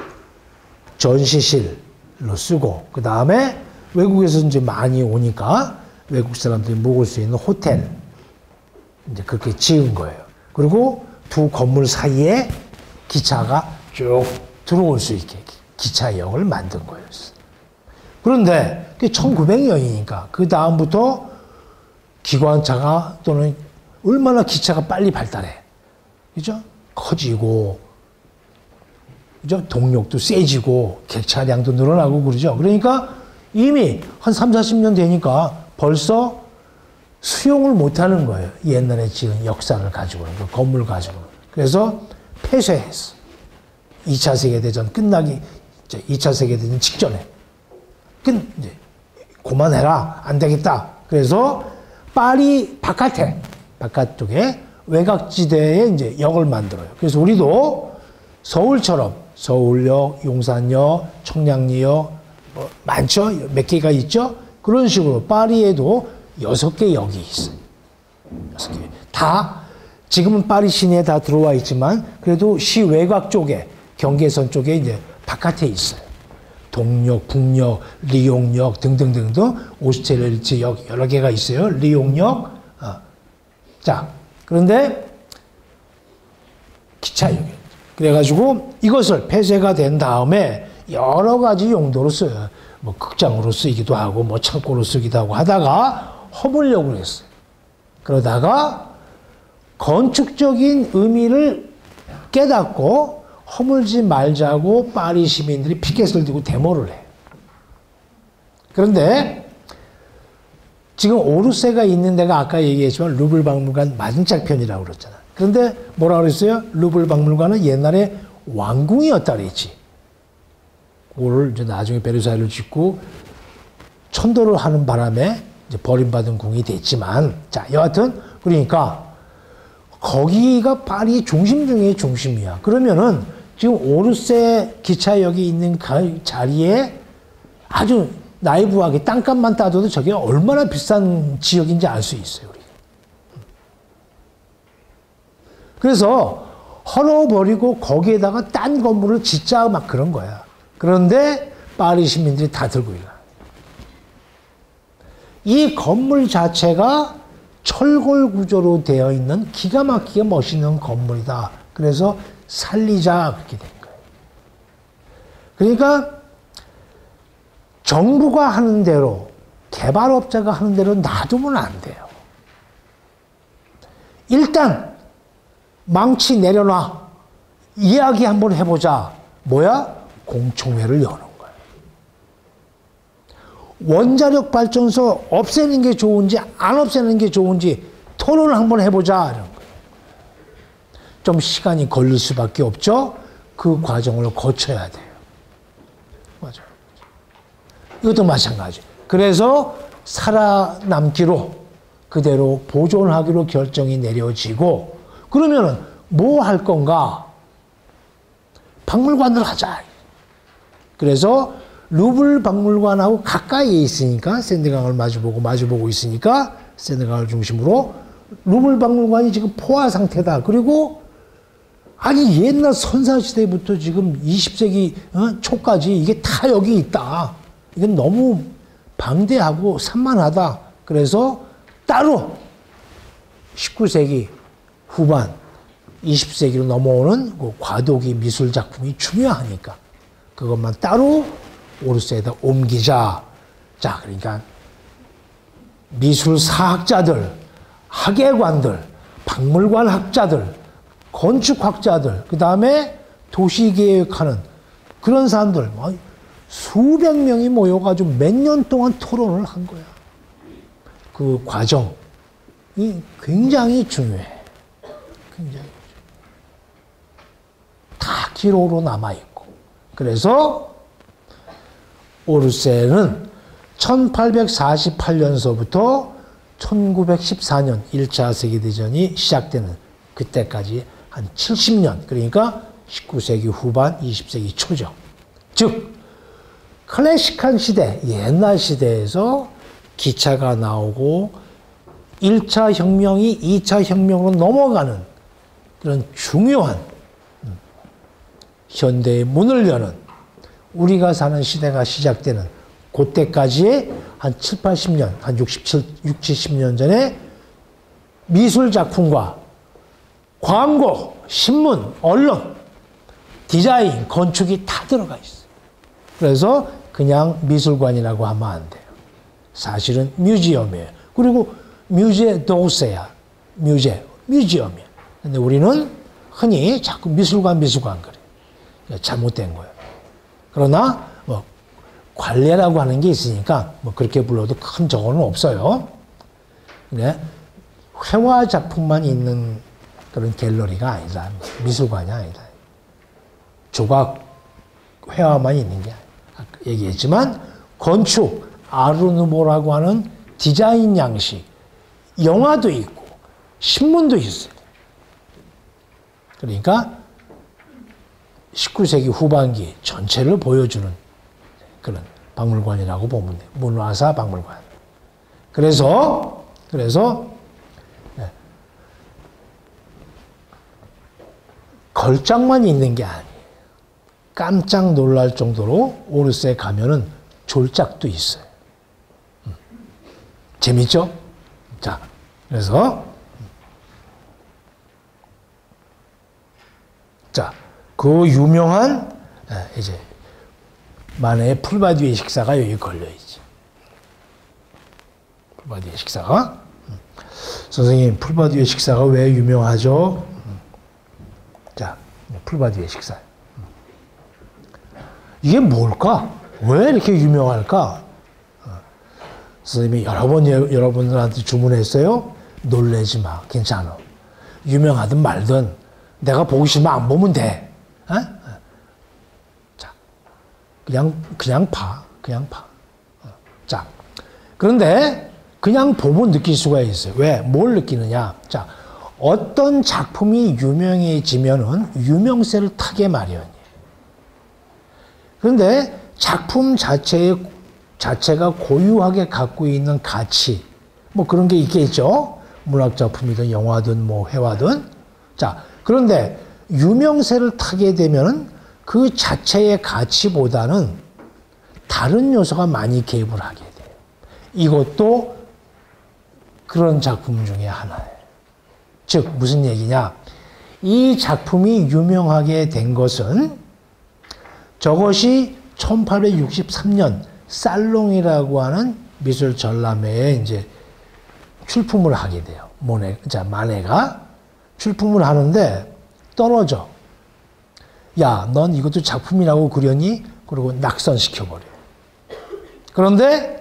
전시실로 쓰고 그 다음에 외국에서 이제 많이 오니까 외국 사람들이 묵을 수 있는 호텔 이제 그렇게 지은 거예요. 그리고 두 건물 사이에 기차가 쭉 들어올 수 있게 기차역을 만든 거예요. 그런데 그게 천구백 년이니까 그 다음부터 기관차가 또는 얼마나 기차가 빨리 발달해. 그죠? 커지고, 그죠? 동력도 세지고, 객차량도 늘어나고 그러죠. 그러니까 이미 한 삼사십 년 되니까 벌써 수용을 못 하는 거예요. 옛날에 지은 역사를 가지고는, 그 건물 가지고는. 그래서 폐쇄했어. 이 차 세계대전 끝나기, 이 차 세계대전 직전에. 끝, 이제, 그만해라. 안 되겠다. 그래서 파리 바깥에, 바깥쪽에 외곽지대에 이제 역을 만들어요. 그래서 우리도 서울처럼 서울역, 용산역, 청량리역, 뭐 많죠? 몇 개가 있죠? 그런 식으로 파리에도 여섯 개 역이 있어요. 여섯 개. 다, 지금은 파리 시내에 다 들어와 있지만, 그래도 시 외곽 쪽에, 경계선 쪽에 이제 바깥에 있어요. 동역, 북역, 리용역 등등등등 오스트레일트역 여러 개가 있어요. 리용역. 어. 자, 그런데 기차역. 그래가지고 이것을 폐쇄가 된 다음에 여러 가지 용도로 써요. 뭐 극장으로 쓰기도 하고 뭐 창고로 쓰기도 하고 하다가 허물려고 했어요. 그러다가 건축적인 의미를 깨닫고 허물지 말자고 파리 시민들이 피켓을 들고 데모를 해요. 그런데 지금 오르세가 있는 데가 아까 얘기했지만 루블 박물관 맞은짝편이라고 그랬잖아. 그런데 뭐라 그랬어요? 루블 박물관은 옛날에 왕궁이었다 그랬지. 그거를 이제 나중에 베르사유를 짓고 천도를 하는 바람에 이제 버림받은 궁이 됐지만, 자, 여하튼, 그러니까, 거기가 파리 중심 중의 중심이야. 그러면은, 지금 오르세 기차역이 있는 자리에 아주 나이브하게 땅값만 따져도 저게 얼마나 비싼 지역인지 알 수 있어요, 우리. 그래서, 헐어버리고 거기에다가 딴 건물을 짓자 막 그런 거야. 그런데, 파리 시민들이 다 들고 일어나. 이 건물 자체가 철골 구조로 되어 있는 기가 막히게 멋있는 건물이다. 그래서 살리자 그렇게 된 거예요. 그러니까 정부가 하는 대로 개발업자가 하는 대로 놔두면 안 돼요. 일단 망치 내려놔. 이야기 한번 해보자. 뭐야? 공청회를 여는 거예요. 원자력 발전소 없애는 게 좋은지 안 없애는 게 좋은지 토론을 한번 해보자 이런 거예요. 좀 시간이 걸릴 수밖에 없죠. 그 과정을 거쳐야 돼요. 맞아요. 이것도 마찬가지. 그래서 살아남기로 그대로 보존하기로 결정이 내려지고, 그러면은 뭐 할 건가? 박물관을 하자. 그래서 루블 박물관하고 가까이에 있으니까, 샌드강을 마주보고 마주보고 있으니까 샌드강을 중심으로 루블 박물관이 지금 포화 상태다. 그리고 아니 옛날 선사시대부터 지금 이십 세기 초까지 이게 다 여기 있다. 이건 너무 방대하고 산만하다. 그래서 따로 십구 세기 후반 이십 세기로 넘어오는 그 과도기 미술 작품이 중요하니까 그것만 따로 오르세에다 옮기자. 자, 그러니까 미술사학자들, 학예관들, 박물관 학자들, 건축학자들, 그 다음에 도시계획하는 그런 사람들 수백 명이 모여가지고 몇 년 동안 토론을 한 거야. 그 과정이 굉장히 중요해. 굉장히 다 기록으로 남아있고. 그래서 오르세는 천팔백사십팔 년서부터 천구백십사 년 일 차 세계대전이 시작되는 그때까지 한 칠십 년, 그러니까 십구 세기 후반, 이십 세기 초죠. 즉 클래식한 시대, 옛날 시대에서 기차가 나오고 일 차 혁명이 이 차 혁명으로 넘어가는 그런 중요한 현대의 문을 여는 우리가 사는 시대가 시작되는 그때까지의 한 칠, 팔십 년, 한 육십칠, 육십, 칠십 년 전에 미술 작품과 광고, 신문, 언론, 디자인, 건축이 다 들어가 있어요. 그래서 그냥 미술관이라고 하면 안 돼요. 사실은 뮤지엄이에요. 그리고 뮤제 도세야. 뮤제, 뮤지엄이에요. 근데 우리는 흔히 자꾸 미술관, 미술관 그래. 잘못된 거예요. 그러나 뭐 관례라고 하는 게 있으니까 뭐 그렇게 불러도 큰 정어는 없어요. 근데 회화 작품만 있는 그런 갤러리가 아니다. 미술관이 아니다. 조각 회화만 있는 게 아까 얘기했지만 건축, 아르누보라고 하는 디자인 양식, 영화도 있고 신문도 있어요. 그러니까 십구 세기 후반기 전체를 보여주는 그런 박물관이라고 보면 돼요. 문화사 박물관. 그래서 그래서 네. 걸작만 있는 게 아니에요. 깜짝 놀랄 정도로 오르스에 가면은 졸작도 있어요. 음. 재밌죠? 자, 그래서 자, 그 유명한 이제 만해의 풀바디의 식사가 여기 걸려있지. 풀바디의 식사가. 음. 선생님, 풀바디의 식사가 왜 유명하죠? 음. 자, 풀바디의 식사. 음. 이게 뭘까? 왜 이렇게 유명할까? 어. 선생님이 여러 번 여러분들한테 주문했어요. 놀래지 마. 괜찮아. 유명하든 말든 내가 보고 싶으면 안 보면 돼. 어? 자, 그냥 그냥 봐. 그냥 봐. 어. 자, 그런데 그냥 보면 느낄 수가 있어요. 왜? 뭘 느끼느냐? 자, 어떤 작품이 유명해지면은 유명세를 타게 마련이에요. 그런데 작품 자체의 자체가 고유하게 갖고 있는 가치, 뭐 그런 게 있겠죠. 문학 작품이든 영화든 뭐 회화든. 자, 그런데 유명세를 타게 되면은 그 자체의 가치보다는 다른 요소가 많이 개입을 하게 돼요. 이것도 그런 작품 중에 하나예요. 즉 무슨 얘기냐? 이 작품이 유명하게 된 것은 저것이 천팔백육십삼 년 살롱이라고 하는 미술 전람회에 이제 출품을 하게 돼요. 모네, 자, 마네가 출품을 하는데 떨어져. 야, 넌 이것도 작품이라고 그려니? 그리고 낙선시켜버려. 그런데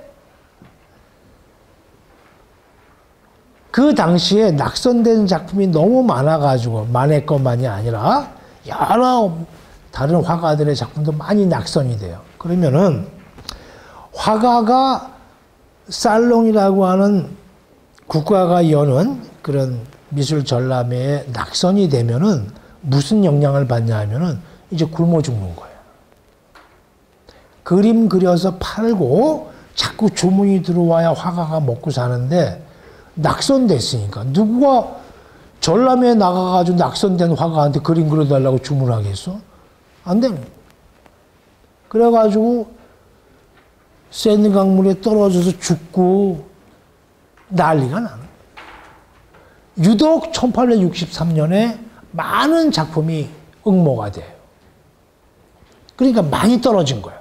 그 당시에 낙선된 작품이 너무 많아가지고 마네 것만이 아니라 여러 다른 화가들의 작품도 많이 낙선이 돼요. 그러면은 화가가 살롱이라고 하는 국가가 여는 그런 미술 전람회에 낙선이 되면은 무슨 영향을 받냐 하면은 이제 굶어 죽는 거예요. 그림 그려서 팔고 자꾸 주문이 들어와야 화가가 먹고 사는데 낙선됐으니까 누구가 전람회에 나가가지고 낙선된 화가한테 그림 그려달라고 주문하겠어? 안 되는 거예요. 그래가지고 세느 강물에 떨어져서 죽고 난리가 나는 거예요. 유독 천팔백육십삼 년에 많은 작품이 응모가 돼요. 그러니까 많이 떨어진 거예요.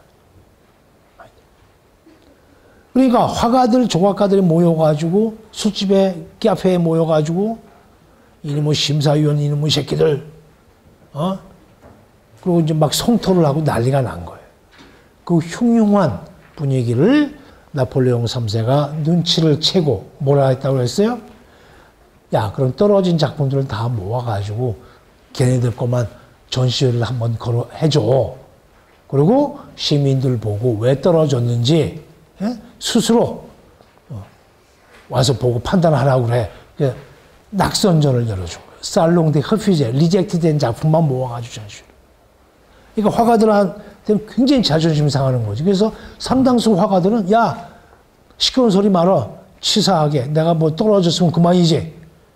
그러니까 화가들, 조각가들이 모여가지고 술집에, 카페에 모여가지고 이놈의 심사위원, 이놈의 새끼들, 어? 그리고 이제 막 성토를 하고 난리가 난 거예요. 그 흉흉한 분위기를 나폴레옹 삼 세가 눈치를 채고 뭐라 했다고 했어요? 야, 그럼 떨어진 작품들을 다 모아가지고 걔네들 것만 전시회를 한번 걸어 해줘. 그리고 시민들 보고 왜 떨어졌는지 예? 스스로 와서 보고 판단하라고 그래. 낙선전을 열어준 거예요. 살롱 데 허피제, 리젝트된 작품만 모아가지고 전시회. 그러니까 화가들한테는 굉장히 자존심 상하는 거지. 그래서 상당수 화가들은 야, 시끄러운 소리 말어. 치사하게. 내가 뭐 떨어졌으면 그만이지.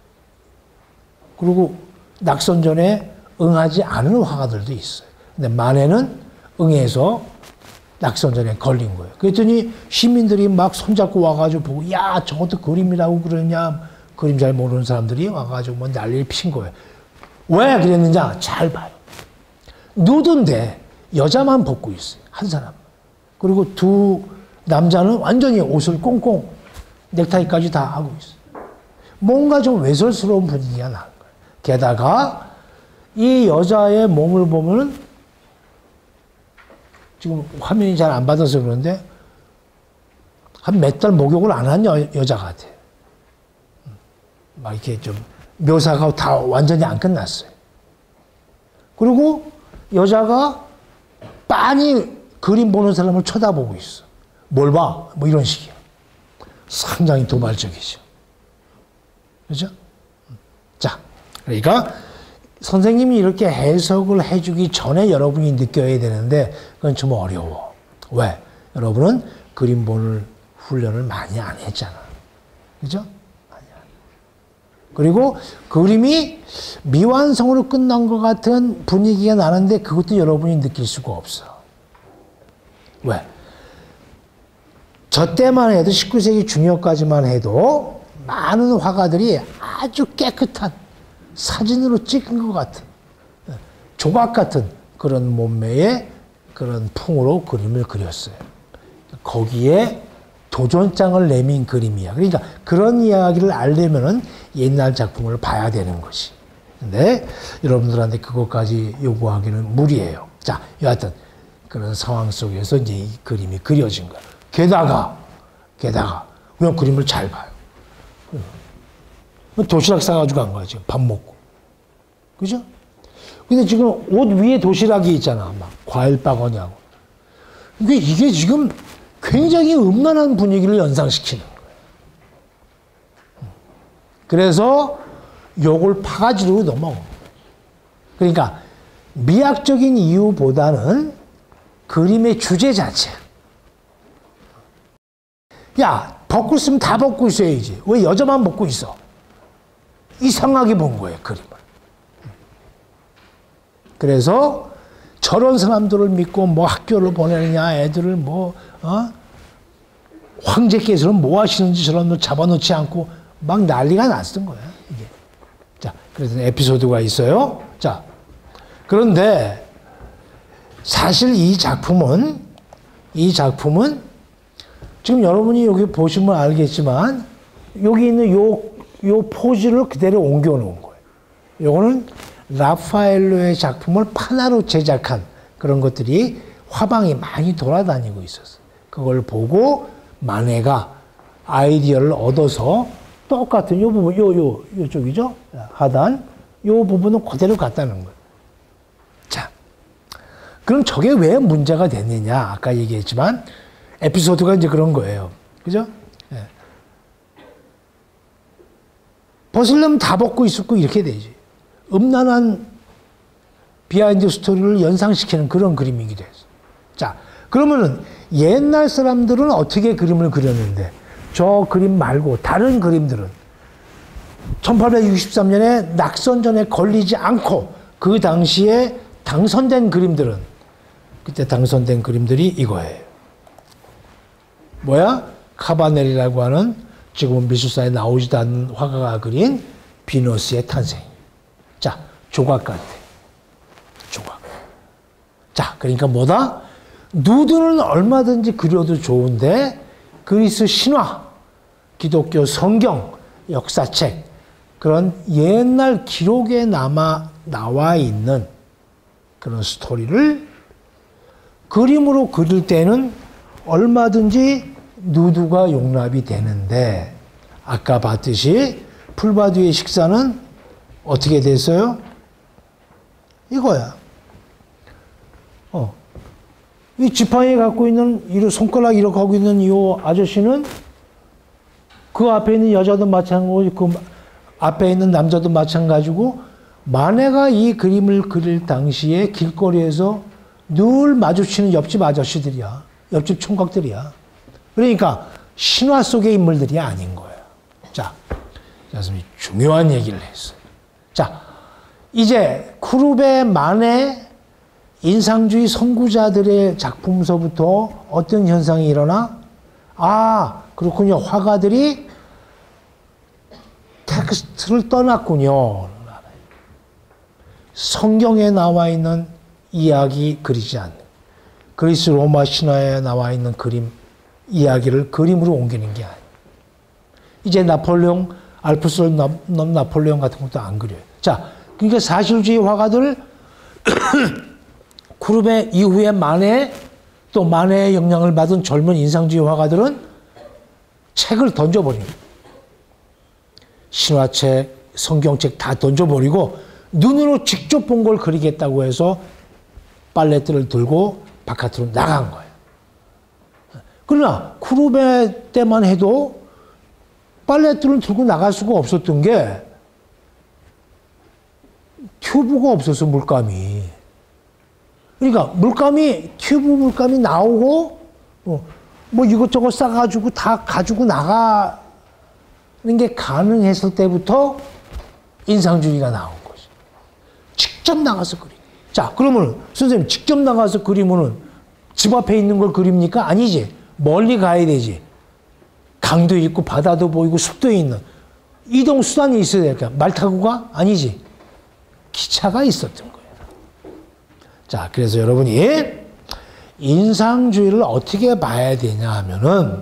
그리고 낙선전에 응하지 않은 화가들도 있어요. 근데 만해는 응해서 낙선전에 걸린 거예요. 그랬더니 시민들이 막 손잡고 와가지고 보고 야, 저것도 그림이라고 그러냐. 그림 잘 모르는 사람들이 와가지고 뭐 난리를 핀 거예요. 왜 그랬느냐? 잘 봐요. 누드인데 여자만 벗고 있어요. 한 사람. 그리고 두 남자는 완전히 옷을 꽁꽁 넥타이까지 다 하고 있어요. 뭔가 좀 외설스러운 분위기가 나는 거예요. 게다가 이 여자의 몸을 보면은 지금 화면이 잘 안 받아서 그런데 한 몇 달 목욕을 안 한 여자 같아요. 막 이렇게 좀 묘사가 다 완전히 안 끝났어요. 그리고 여자가 빤히 그림 보는 사람을 쳐다보고 있어. 뭘 봐? 뭐 이런 식이야. 상당히 도발적이죠. 그죠? 자, 그러니까 선생님이 이렇게 해석을 해주기 전에 여러분이 느껴야 되는데 그건 좀 어려워. 왜? 여러분은 그림 보는 훈련을 많이 안 했잖아. 그죠? 많이 안. 그리고 그림이 미완성으로 끝난 것 같은 분위기가 나는데 그것도 여러분이 느낄 수가 없어. 왜? 저 때만 해도 십구 세기 중엽까지만 해도 많은 화가들이 아주 깨끗한 사진으로 찍은 것 같은 조각 같은 그런 몸매의 그런 풍으로 그림을 그렸어요. 거기에 도전장을 내민 그림이야. 그러니까 그런 이야기를 알려면은 옛날 작품을 봐야 되는 것이. 근데 여러분들한테 그것까지 요구하기는 무리예요. 자, 여하튼 그런 상황 속에서 이제 이 그림이 그려진 거야. 게다가, 게다가 그냥 그림을 잘 봐요. 도시락 싸가지고 간 거야, 지금 밥 먹고. 그죠? 근데 지금 옷 위에 도시락이 있잖아. 막 과일 바구니하고. 이게, 이게 지금 굉장히 음란한 분위기를 연상시키는 거예요. 그래서 요걸 파가지로 넘어가. 그러니까 미학적인 이유보다는 그림의 주제 자체. 야, 벗고 있으면 다 벗고 있어야지. 왜 여자만 벗고 있어? 이상하게 본 거예요, 그림을. 그래서 저런 사람들을 믿고 뭐 학교를 보내느냐, 애들을 뭐, 어? 황제께서는 뭐 하시는지 저런 거 잡아놓지 않고 막 난리가 났던 거야, 이게. 자, 그래서 에피소드가 있어요. 자, 그런데 사실 이 작품은, 이 작품은 지금 여러분이 여기 보시면 알겠지만 여기 있는 요, 요 포즈를 그대로 옮겨 놓은 거예요. 요거는 라파엘로의 작품을 판화로 제작한 그런 것들이 화방에 많이 돌아다니고 있었어요. 그걸 보고 마네가 아이디어를 얻어서 똑같은 요 부분, 요, 요, 요쪽이죠? 하단. 요 부분은 그대로 갖다는 거예요. 자. 그럼 저게 왜 문제가 됐느냐? 아까 얘기했지만, 에피소드가 이제 그런 거예요. 그죠? 예. 벗으려면 다 벗고 있었고, 이렇게 되지. 음란한 비하인드 스토리를 연상시키는 그런 그림이기도 했어. 자, 그러면은 옛날 사람들은 어떻게 그림을 그렸는데 저 그림 말고 다른 그림들은 천팔백육십삼 년에 낙선전에 걸리지 않고 그 당시에 당선된 그림들은 그때 당선된 그림들이 이거예요. 뭐야? 카바넬이라고 하는 지금은 미술사에 나오지도 않는 화가가 그린 비너스의 탄생. 자, 조각 같아. 조각. 자, 그러니까 뭐다? 누드는 얼마든지 그려도 좋은데 그리스 신화, 기독교 성경, 역사책 그런 옛날 기록에 남아 나와 있는 그런 스토리를 그림으로 그릴 때는 얼마든지 누드가 용납이 되는데 아까 봤듯이 풀바디의 식사는 어떻게 됐어요? 이거야. 어. 이 지팡이 갖고 있는, 이 손가락 이렇게 하고 있는 이 아저씨는 그 앞에 있는 여자도 마찬가지고, 그 앞에 있는 남자도 마찬가지고, 마네가 이 그림을 그릴 당시에 길거리에서 늘 마주치는 옆집 아저씨들이야. 옆집 총각들이야. 그러니까 신화 속의 인물들이 아닌 거예요. 자, 그래서 중요한 얘기를 했어요. 자, 이제 쿠르베, 마네, 인상주의 선구자들의 작품서부터 어떤 현상이 일어나? 아, 그렇군요. 화가들이 텍스트를 떠났군요. 성경에 나와 있는 이야기 그리지 않는, 그리스 로마 신화에 나와 있는 그림, 이야기를 그림으로 옮기는 게 아니에요. 이제 나폴레옹, 알프스를 넘 나폴레옹 같은 것도 안 그려요. 자, 그러니까 사실주의 화가들, 쿠르베 이후에 마네, 또 마네의 영향을 받은 젊은 인상주의 화가들은 책을 던져버립니다. 신화책, 성경책 다 던져버리고 눈으로 직접 본 걸 그리겠다고 해서 팔레트를 들고 바깥으로 나간 거예요. 그러나 쿠르베 때만 해도 팔레트를 들고 나갈 수가 없었던 게 튜브가 없어서 물감이. 그러니까 물감이, 튜브 물감이 나오고 어, 뭐 이것저것 싸가지고 다 가지고 나가는 게 가능했을 때부터 인상주의가 나온 거지. 직접 나가서 그림. 자, 그러면 선생님 직접 나가서 그리면은 집 앞에 있는 걸 그립니까? 아니지. 멀리 가야 되지. 강도 있고 바다도 보이고 숲도 있는 이동 수단이 있어야 될까? 말 타고 가? 아니지. 기차가 있었던 거예요. 자, 그래서 여러분이 인상주의를 어떻게 봐야 되냐 하면은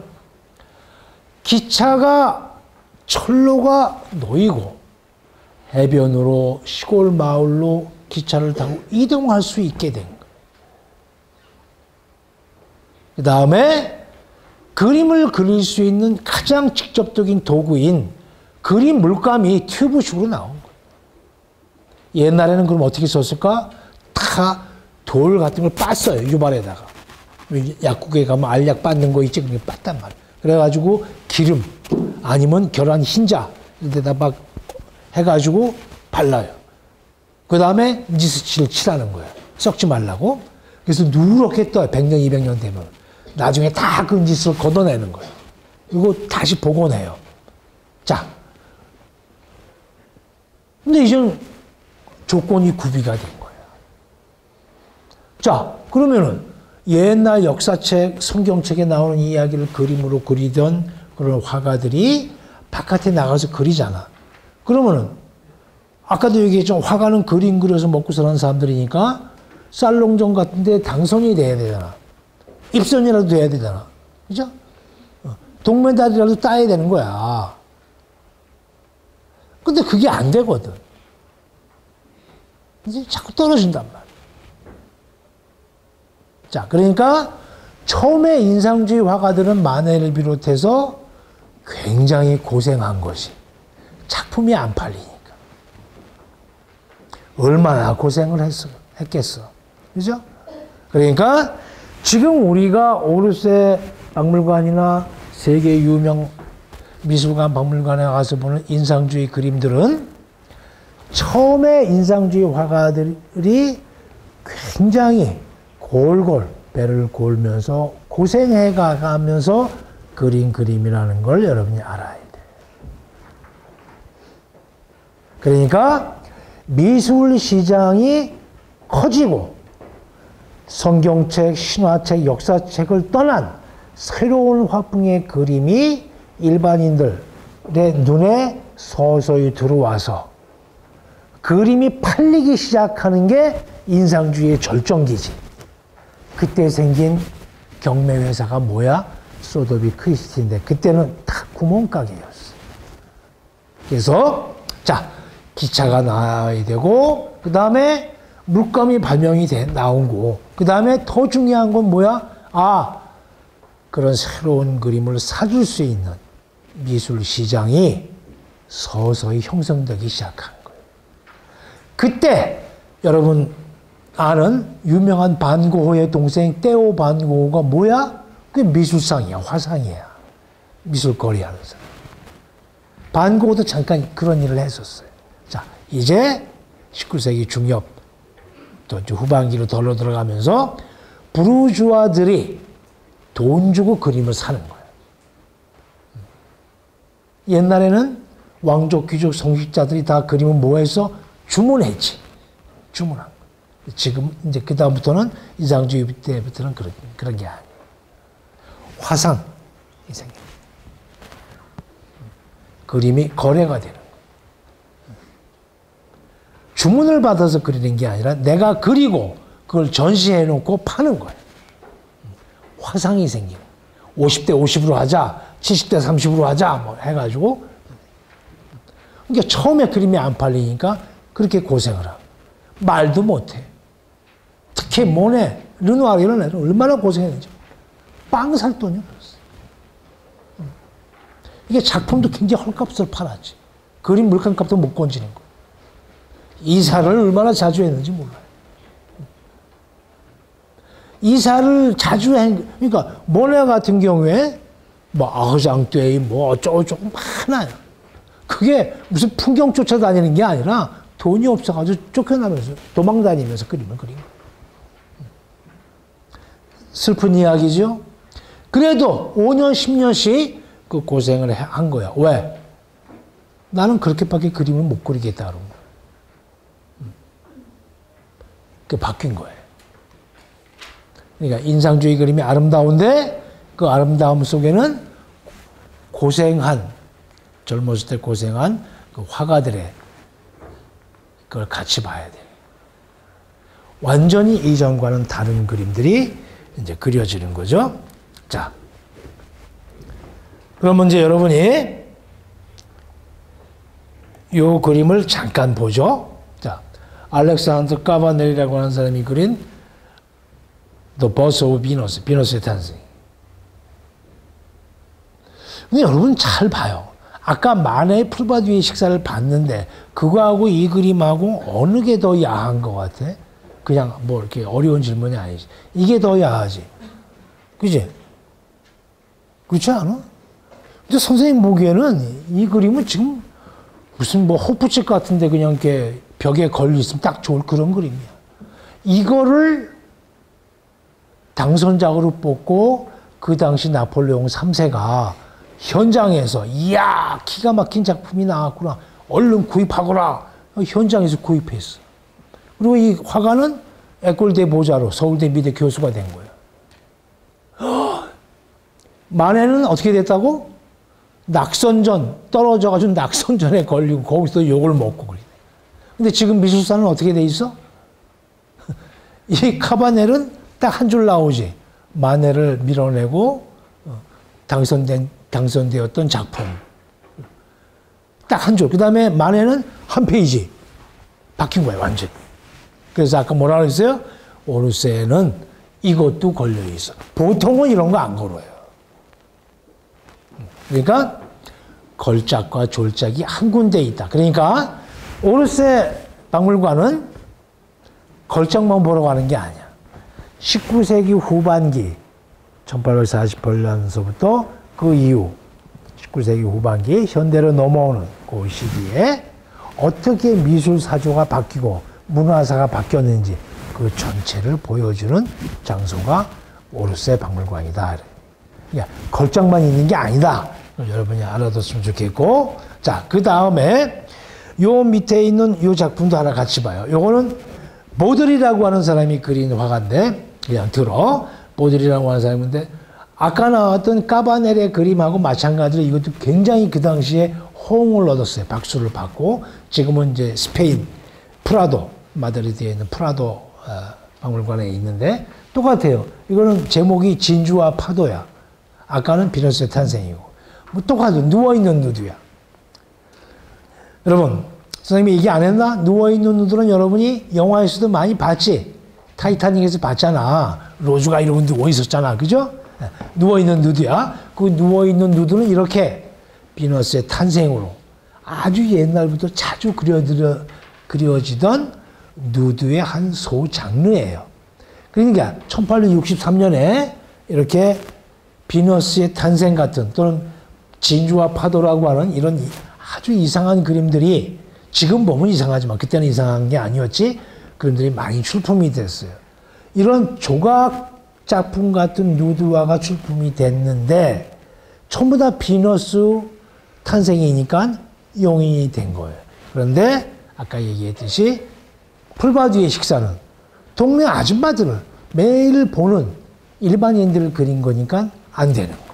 기차가 철로가 놓이고 해변으로 시골 마을로 기차를 타고 이동할 수 있게 된 거예요. 그 다음에 그림을 그릴 수 있는 가장 직접적인 도구인 그림 물감이 튜브식으로 나온 거예요. 옛날에는 그럼 어떻게 썼을까? 다 돌 같은 걸 빻어요. 유발에다가. 약국에 가면 알약 빻는 거 있지? 그게 빻단 말이에요. 그래가지고 기름 아니면 계란 흰자 이데다 막 해가지고 발라요. 그 다음에 니스칠을 칠하는 거예요. 썩지 말라고. 그래서 누렇게 떠요. 백 년, 이백 년 되면. 나중에 다 그 니스를 걷어내는 거예요. 이거 다시 복원해요. 자. 근데 이제는 조건이 구비가 된 거예요. 자, 그러면은 옛날 역사책, 성경책에 나오는 이야기를 그림으로 그리던 그런 화가들이 바깥에 나가서 그리잖아. 그러면은 아까도 얘기했지만 화가는 그림 그려서 먹고 사는 사람들이니까 살롱전 같은 데 당선이 돼야 되잖아. 입선이라도 돼야 되잖아. 그죠? 동메달이라도 따야 되는 거야. 근데 그게 안 되거든. 이제 자꾸 떨어진단 말이야. 자, 그러니까 처음에 인상주의 화가들은 마네를 비롯해서 굉장히 고생한 것이 작품이 안 팔리니까. 얼마나 고생을 했어, 했겠어. 그죠? 그러니까 지금 우리가 오르세 박물관이나 세계 유명 미술관 박물관에 가서 보는 인상주의 그림들은 처음에 인상주의 화가들이 굉장히 골골 배를 골면서 고생해 가면서 그린 그림이라는 걸 여러분이 알아야 돼요. 그러니까 미술 시장이 커지고 성경책, 신화책, 역사책을 떠난 새로운 화풍의 그림이 일반인들의 눈에 서서히 들어와서 그림이 팔리기 시작하는 게 인상주의의 절정기지. 그때 생긴 경매회사가 뭐야? 소더비 크리스티인데 그때는 다 구멍가게였어. 그래서 자, 기차가 나와야 되고 그 다음에 물감이 발명이 돼, 나온 거. 그 다음에 더 중요한 건 뭐야? 아, 그런 새로운 그림을 사줄 수 있는 미술 시장이 서서히 형성되기 시작한 거예요. 그때 여러분 아는 유명한 반고흐의 동생 떼오 반고흐가 뭐야? 그게 미술상이야, 화상이야. 미술거리 하는 사람. 반고흐도 잠깐 그런 일을 했었어요. 자, 이제 십구 세기 중엽 또 후반기로 덜러 들어가면서 부르주아들이 돈 주고 그림을 사는 거예요. 옛날에는 왕족, 귀족, 성직자들이 다 그림을 뭐 했어? 주문했지. 주문한 거. 지금 이제 그 다음부터는 인상주의 때부터는 그런 그런 게 아니에요. 화상이 생겨. 그림이 거래가 되는 거예요. 주문을 받아서 그리는 게 아니라 내가 그리고 그걸 전시해 놓고 파는 거예요. 화상이 생기는 거예요. 오십 대 오십으로 하자, 칠십 대 삼십으로 하자, 뭐 해가지고. 그러니까 처음에 그림이 안 팔리니까 그렇게 고생을 하고. 말도 못해. 특히 모네, 르누아르 이런 애들 얼마나 고생했는지. 빵 살 돈이 없었어. 이게 작품도 굉장히 헐값을 팔았지. 그림 물감값도 못 건지는 거. 이사를 얼마나 자주 했는지 몰라요. 이사를 자주 한, 그러니까 모네 같은 경우에 뭐 아흐장떼이 뭐 어쩌고저쩌고 많아요. 그게 무슨 풍경 쫓아다니는 게 아니라 돈이 없어가지고 쫓겨나면서 도망다니면서 그림을 그린 거예요. 슬픈 이야기죠. 그래도 오 년, 십 년씩 그 고생을 한 거야. 왜? 나는 그렇게밖에 그림을 못 그리겠다 그런 거예요. 그게 바뀐 거예요. 그러니까 인상주의 그림이 아름다운데 그 아름다움 속에는 고생한, 젊었을 때 고생한 그 화가들의 그걸 같이 봐야 돼요. 완전히 이전과는 다른 그림들이 이제 그려지는 거죠. 자, 그러면 이제 여러분이 이 그림을 잠깐 보죠. 자, 알렉산더 까바넬이라고 하는 사람이 그린 The Birth of Venus, 비너스의 탄생. 근데 여러분 잘 봐요. 아까 만해의 풀밭 위의 식사를 봤는데 그거하고 이 그림하고 어느 게 더 야한 것 같아? 그냥 뭐 이렇게 어려운 질문이 아니지. 이게 더 야하지. 그지? 그렇지 않아? 근데 선생님 보기에는 이 그림은 지금 무슨 뭐 호프집 같은데 그냥 이렇게 벽에 걸려 있으면 딱 좋을 그런 그림이야. 이거를 당선작으로 뽑고 그 당시 나폴레옹 삼 세가 현장에서 이야 기가 막힌 작품이 나왔구나. 얼른 구입하거라. 현장에서 구입했어. 그리고 이 화가는 에콜대 보자로 서울대 미대 교수가 된 거예요. 만해는 어떻게 됐다고? 낙선전 떨어져가지고 낙선전에 걸리고 거기서 욕을 먹고 그래. 근데 지금 미술사는 어떻게 돼 있어? 이 카바넬은 딱 한 줄 나오지. 만해를 밀어내고 당선된 당선되었던 작품. 딱 한 줄. 그 다음에 만해는 한 페이지 바뀐 거예요, 완전. 그래서 아까 뭐라 그랬어요? 오르세는 이것도 걸려 있어. 보통은 이런 거 안 걸어요. 그러니까 걸작과 졸작이 한 군데 있다. 그러니까 오르세 박물관은 걸작만 보러 가는 게 아니야. 십구 세기 후반기, 천팔백사십팔 년서부터 그 이후 십구 세기 후반기 현대로 넘어오는 그 시기에 어떻게 미술 사조가 바뀌고 문화사가 바뀌었는지 그 전체를 보여주는 장소가 오르세 박물관이다. 그러니까 걸작만 있는 게 아니다. 여러분이 알아뒀으면 좋겠고, 자, 그 다음에 요 밑에 있는 요 작품도 하나 같이 봐요. 요거는 보드리라고 하는 사람이 그린 화가인데, 그냥 들어. 보드리라고 하는 사람인데, 아까 나왔던 까바넬의 그림하고 마찬가지로 이것도 굉장히 그 당시에 호응을 얻었어요. 박수를 받고, 지금은 이제 스페인 프라도, 마드리드에 있는 프라도 박물관에 있는데, 똑같아요. 이거는 제목이 진주와 파도야. 아까는 비너스의 탄생이고. 뭐 똑같아. 누워있는 누드야. 여러분, 선생님이 얘기 안 했나? 누워있는 누드는 여러분이 영화에서도 많이 봤지? 타이타닉에서 봤잖아. 로즈가 이러고 누워있었잖아. 그죠? 누워있는 누드야. 그 누워있는 누드는 이렇게 비너스의 탄생으로 아주 옛날부터 자주 그려드려, 그려지던 누드의 한 소장르예요. 그러니까 천팔백육십삼 년에 이렇게 비너스의 탄생 같은 또는 진주와 파도라고 하는 이런 아주 이상한 그림들이 지금 보면 이상하지만 그때는 이상한 게 아니었지. 그림들이 많이 출품이 됐어요. 이런 조각 작품 같은 누드화가 출품이 됐는데 전부 다 비너스 탄생이니까 용인이 된 거예요. 그런데 아까 얘기했듯이 풀밭 위의 식사는 동네 아줌마들을 매일 보는 일반인들을 그린 거니까 안 되는 거예요.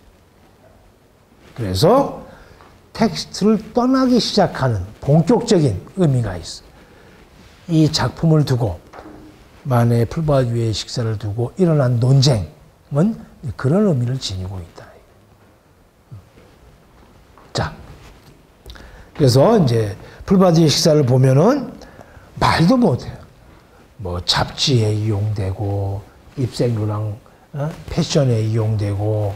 그래서 텍스트를 떠나기 시작하는 본격적인 의미가 있어요. 이 작품을 두고 만해의 풀밭 위의 식사를 두고 일어난 논쟁은 그런 의미를 지니고 있다. 자, 그래서 이제 풀밭 위의 식사를 보면은 말도 못해요. 뭐 잡지에 이용되고 입생로랑 어? 패션에 이용되고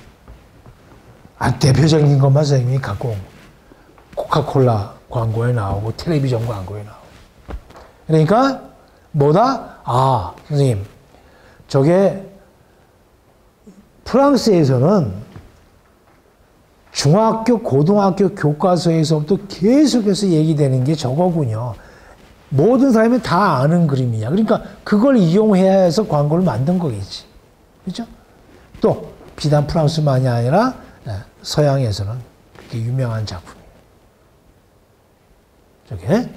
아, 대표적인 것만 선생님이 갖고 온 코카콜라 광고에 나오고 텔레비전 광고에 나오고 그러니까 뭐다? 아, 선생님 저게 프랑스에서는 중학교, 고등학교 교과서에서부터 계속해서 얘기되는 게 저거군요. 모든 사람이 다 아는 그림이야. 그러니까 그걸 이용해야 해서 광고를 만든 거겠지. 그렇죠? 또 비단 프랑스만이 아니라 서양에서는 그렇게 유명한 작품이에요. 저게.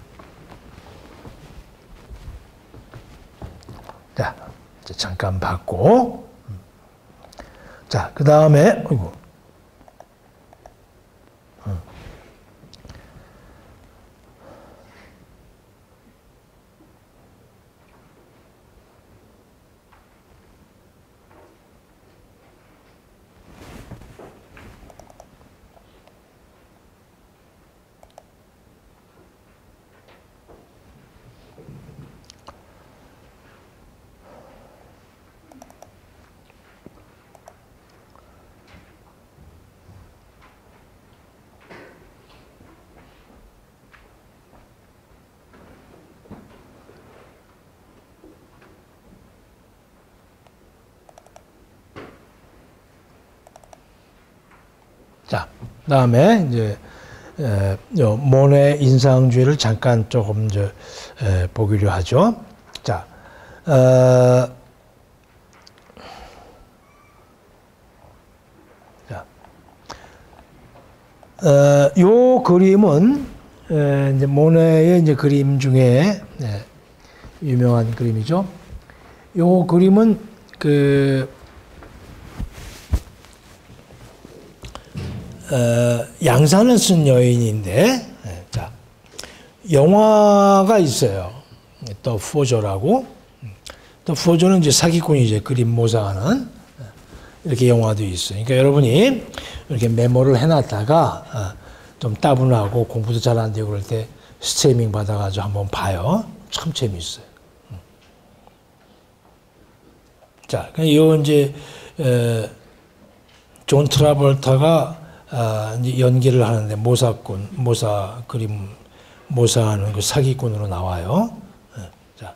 자, 이제 잠깐 봤고. 자, 그 다음에, 어이구. 자, 그 다음에 이제 에, 요 모네 인상주의를 잠깐 조금 저 에, 보기로 하죠. 자, 어, 자, 어, 요 그림은 에, 이제 모네의 이제 그림 중에 에, 유명한 그림이죠. 요 그림은 그 어, 양산을 쓴 여인인데, 자, 영화가 있어요. 더 포조라고. 더 포조는 이제 사기꾼이 이제 그림 모사하는 이렇게 영화도 있어요. 그러니까 여러분이 이렇게 메모를 해놨다가 좀 따분하고 공부도 잘 안 되고 그럴 때 스트리밍 받아가지고 한번 봐요. 참 재밌어요. 자, 이 이제 에, 존 트라볼타가 아, 이제 연기를 하는데 모사꾼, 모사 그림 모사하는 그 사기꾼으로 나와요. 자,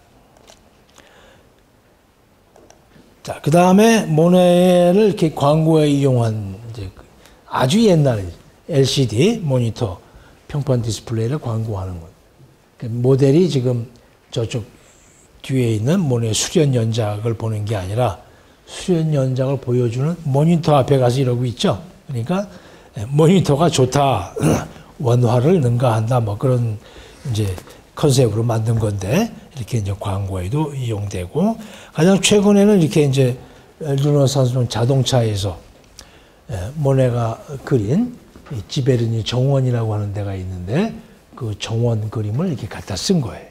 자, 그 다음에 모네를 이렇게 광고에 이용한 이제 아주 옛날에 엘시디 모니터 평판 디스플레이를 광고하는 것. 모델이 지금 저쪽 뒤에 있는 모네 수련 연작을 보는 게 아니라 수련 연작을 보여주는 모니터 앞에 가서 이러고 있죠. 그러니까 모니터가 좋다, 원화를 능가한다, 뭐 그런 이제 컨셉으로 만든 건데 이렇게 이제 광고에도 이용되고 가장 최근에는 이렇게 이제 르네상스 자동차에서 모네가 그린 지베르니 정원이라고 하는 데가 있는데 그 정원 그림을 이렇게 갖다 쓴 거예요.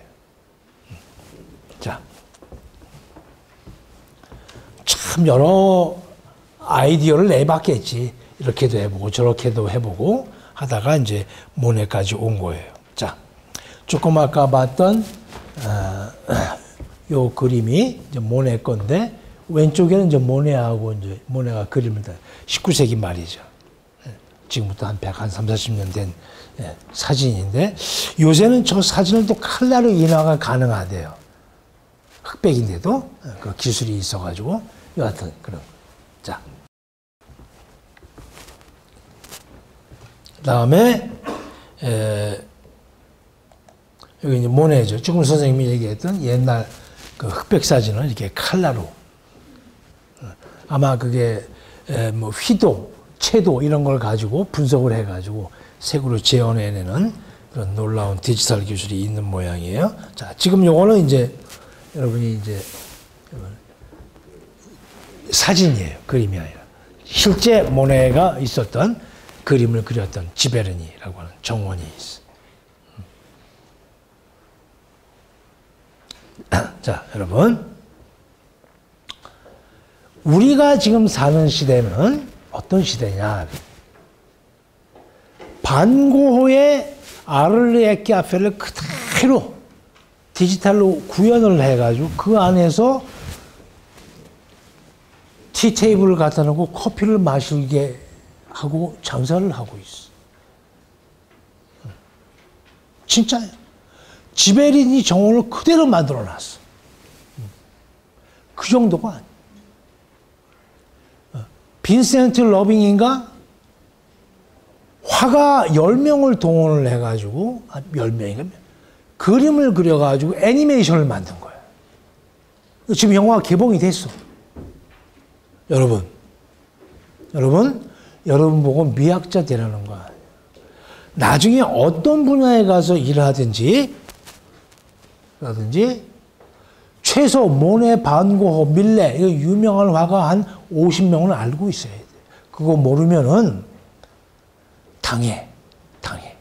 자, 참 여러 아이디어를 내봤겠지. 이렇게도 해보고 저렇게도 해보고 하다가 이제 모네까지 온 거예요. 자, 조금 아까 봤던 어, 요 그림이 이제 모네 건데 왼쪽에는 이제 모네하고 이제 모네가 그림을 십구 세기 말이죠. 지금부터 한 백, 한 삼, 사십 년 된 예, 사진인데 요새는 저 사진을 또 칼라로 인화가 가능하대요. 흑백인데도 그 기술이 있어가지고 여하튼 그런. 자. 다음에 에, 여기 이제 모네죠. 지금 선생님이 얘기했던 옛날 그 흑백 사진을 이렇게 칼라로 아마 그게 에, 뭐 휘도, 채도 이런 걸 가지고 분석을 해가지고 색으로 재현해내는 그런 놀라운 디지털 기술이 있는 모양이에요. 자, 지금 요거는 이제 여러분이 이제 사진이에요. 그림이 아니라 실제 모네가 있었던 그림을 그렸던 지베르니라고 하는 정원이 있어. 자, 여러분. 우리가 지금 사는 시대는 어떤 시대냐. 반고흐의 아를레 카페를 그대로 디지털로 구현을 해가지고 그 안에서 티테이블을 갖다 놓고 커피를 마시게 하고 장사를 하고 있어. 진짜요. 지베르니 정원을 그대로 만들어 놨어. 그 정도가 아니야. 빈센트 러빙인가? 화가 열 명을 동원을 해가지고, 열 명인가? 그림을 그려가지고 애니메이션을 만든 거야. 지금 영화가 개봉이 됐어. 여러분. 여러분. 여러분 보고 미학자 되라는 거 아니에요. 나중에 어떤 분야에 가서 일을 하든지, 라든지, 최소 모네, 반고흐, 밀레, 이거 유명한 화가 한 오십 명은 알고 있어야 돼. 그거 모르면은 당해, 당해.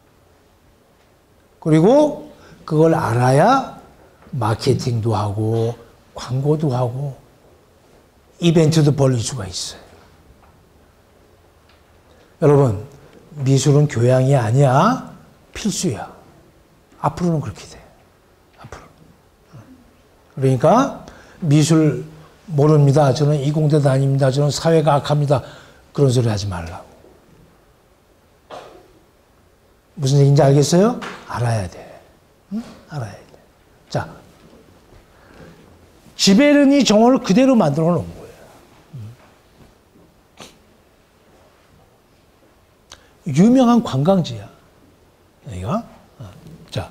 그리고 그걸 알아야 마케팅도 하고, 광고도 하고, 이벤트도 벌릴 수가 있어요. 여러분, 미술은 교양이 아니야. 필수야. 앞으로는 그렇게 돼. 앞으로. 그러니까 미술 모릅니다. 저는 이공대 다닙니다. 저는 사회과학합니다. 그런 소리 하지 말라고. 무슨 얘기인지 알겠어요? 알아야 돼. 응? 알아야 돼. 자, 지베르니 정원을 그대로 만들어 놓은 거예요. 유명한 관광지야. 여기가. 자.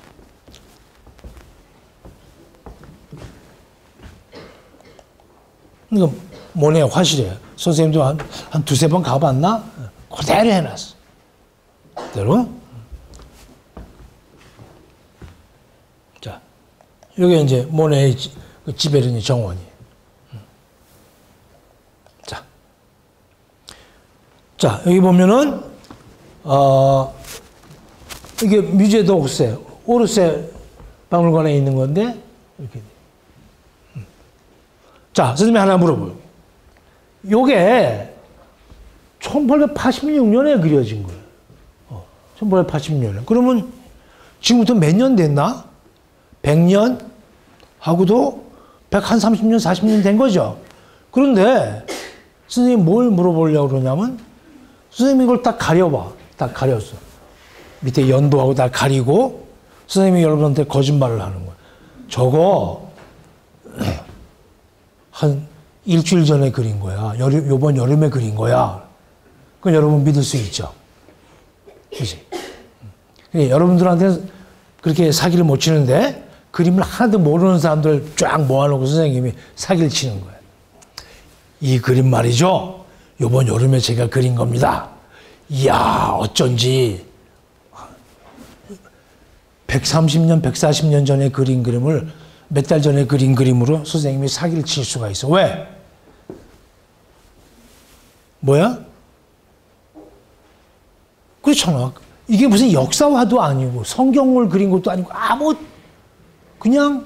이거 모네 화실이에요. 선생님도 한, 한 두세 번 가봤나? 그대로 해놨어. 그대로. 자. 여기 이제 모네의 그 지베르니 정원이. 자. 자, 여기 보면은 어, 이게 뮤제 도르세, 오르세 박물관에 있는 건데, 이렇게. 자, 선생님이 하나 물어봐요. 요게 천팔백팔십육 년에 그려진 거예요. 어, 천팔백팔십육 년에. 그러면 지금부터 몇 년 됐나? 백 년 하고도 백삼십 년, 사십 년 된 거죠. 그런데 선생님이 뭘 물어보려고 그러냐면, 선생님이 이걸 딱 가려봐. 딱 가렸어. 밑에 연도하고 다 가리고 선생님이 여러분한테 거짓말을 하는 거야. 저거 한 일주일 전에 그린 거야. 여름, 요번 여름에 그린 거야. 그건 여러분 믿을 수 있죠. 그치? 여러분들한테 그렇게 사기를 못 치는데 그림을 하나도 모르는 사람들 쫙 모아놓고 선생님이 사기를 치는 거예요. 이 그림 말이죠. 요번 여름에 제가 그린 겁니다. 이야, 어쩐지 백삼십 년, 백사십 년 전에 그린 그림을 몇 달 전에 그린 그림으로 선생님이 사기를 칠 수가 있어. 왜? 뭐야? 그렇잖아. 이게 무슨 역사화도 아니고 성경을 그린 것도 아니고 아무 그냥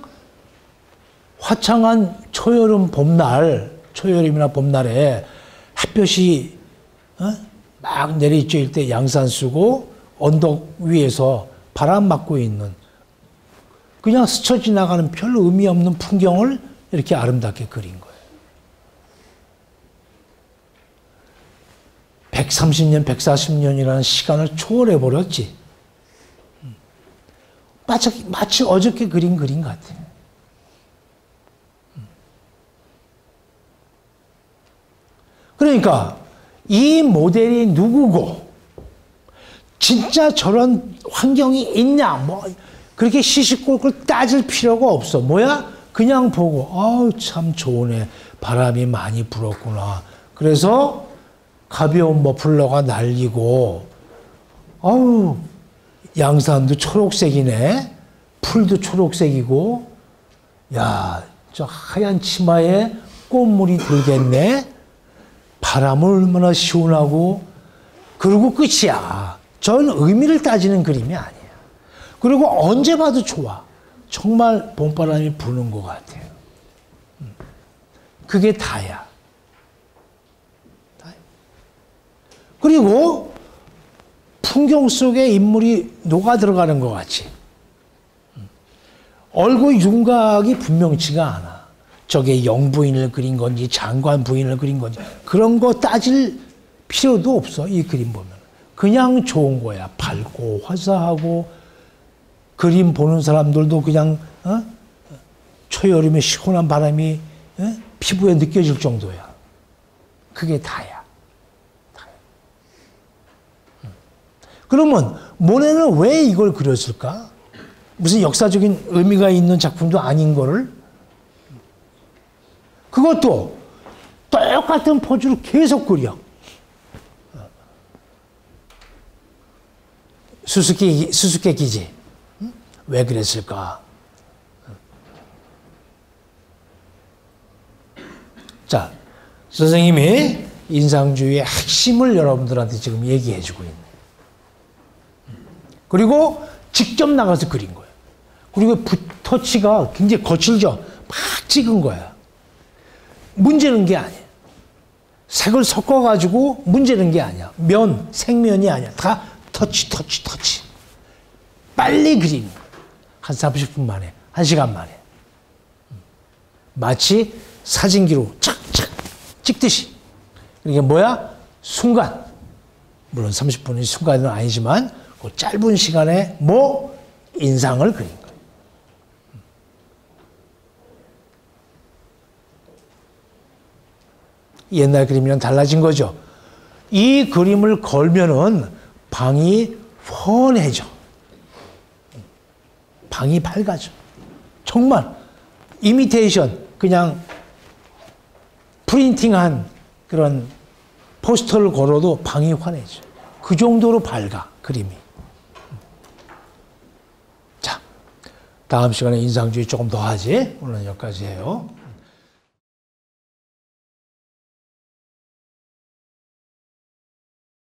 화창한 초여름 봄날, 초여름이나 봄날에 햇볕이 어? 막 내리쬐일 때 양산 쓰고 언덕 위에서 바람 맞고 있는 그냥 스쳐 지나가는 별로 의미 없는 풍경을 이렇게 아름답게 그린 거예요. 백삼십 년, 백사십 년이라는 시간을 초월해버렸지. 마치, 마치 어저께 그린 그림 같아. 그러니까 이 모델이 누구고 진짜 저런 환경이 있냐 뭐 그렇게 시시콜콜 따질 필요가 없어. 뭐야? 그냥 보고 아우 참 좋으네. 바람이 많이 불었구나. 그래서 가벼운 머플러가 날리고 아우 양산도 초록색이네. 풀도 초록색이고 야, 저 하얀 치마에 꽃물이 들겠네. 바람은 얼마나 시원하고 그리고 끝이야. 전 의미를 따지는 그림이 아니야. 그리고 언제 봐도 좋아. 정말 봄바람이 부는 것 같아요. 그게 다야. 그리고 풍경 속에 인물이 녹아 들어가는 것 같이. 얼굴 윤곽이 분명치가 않아. 저게 영부인을 그린 건지 장관 부인을 그린 건지 그런 거 따질 필요도 없어. 이 그림 보면 그냥 좋은 거야. 밝고 화사하고 그림 보는 사람들도 그냥 어? 초여름에 시원한 바람이 어? 피부에 느껴질 정도야. 그게 다야. 다야. 그러면 모네는 왜 이걸 그렸을까? 무슨 역사적인 의미가 있는 작품도 아닌 거를 그것도 똑같은 포즈로 계속 그려. 수수께끼, 수수께끼지. 응? 왜 그랬을까? 자, 선생님이 인상주의의 핵심을 여러분들한테 지금 얘기해 주고 있네. 그리고 직접 나가서 그린 거예요. 그리고 붓터치가 굉장히 거칠죠? 막 찍은 거야. 문제는 게 아니에요. 색을 섞어가지고 문제는 게 아니야. 면, 색면이 아니야. 다 터치, 터치, 터치. 빨리 그리는 거야. 한 삼십 분 만에, 한 시간 만에. 마치 사진기로 착착 찍듯이. 이게 뭐야? 순간. 물론 삼십 분이 순간은 아니지만 그 짧은 시간에 뭐 인상을 그린 거예요. 옛날 그림이랑 달라진 거죠. 이 그림을 걸면은 방이 훤해져. 방이 밝아져. 정말 이미테이션, 그냥 프린팅한 그런 포스터를 걸어도 방이 환해져. 그 정도로 밝아, 그림이. 자, 다음 시간에 인상주의 조금 더 하지. 오늘 여기까지 해요.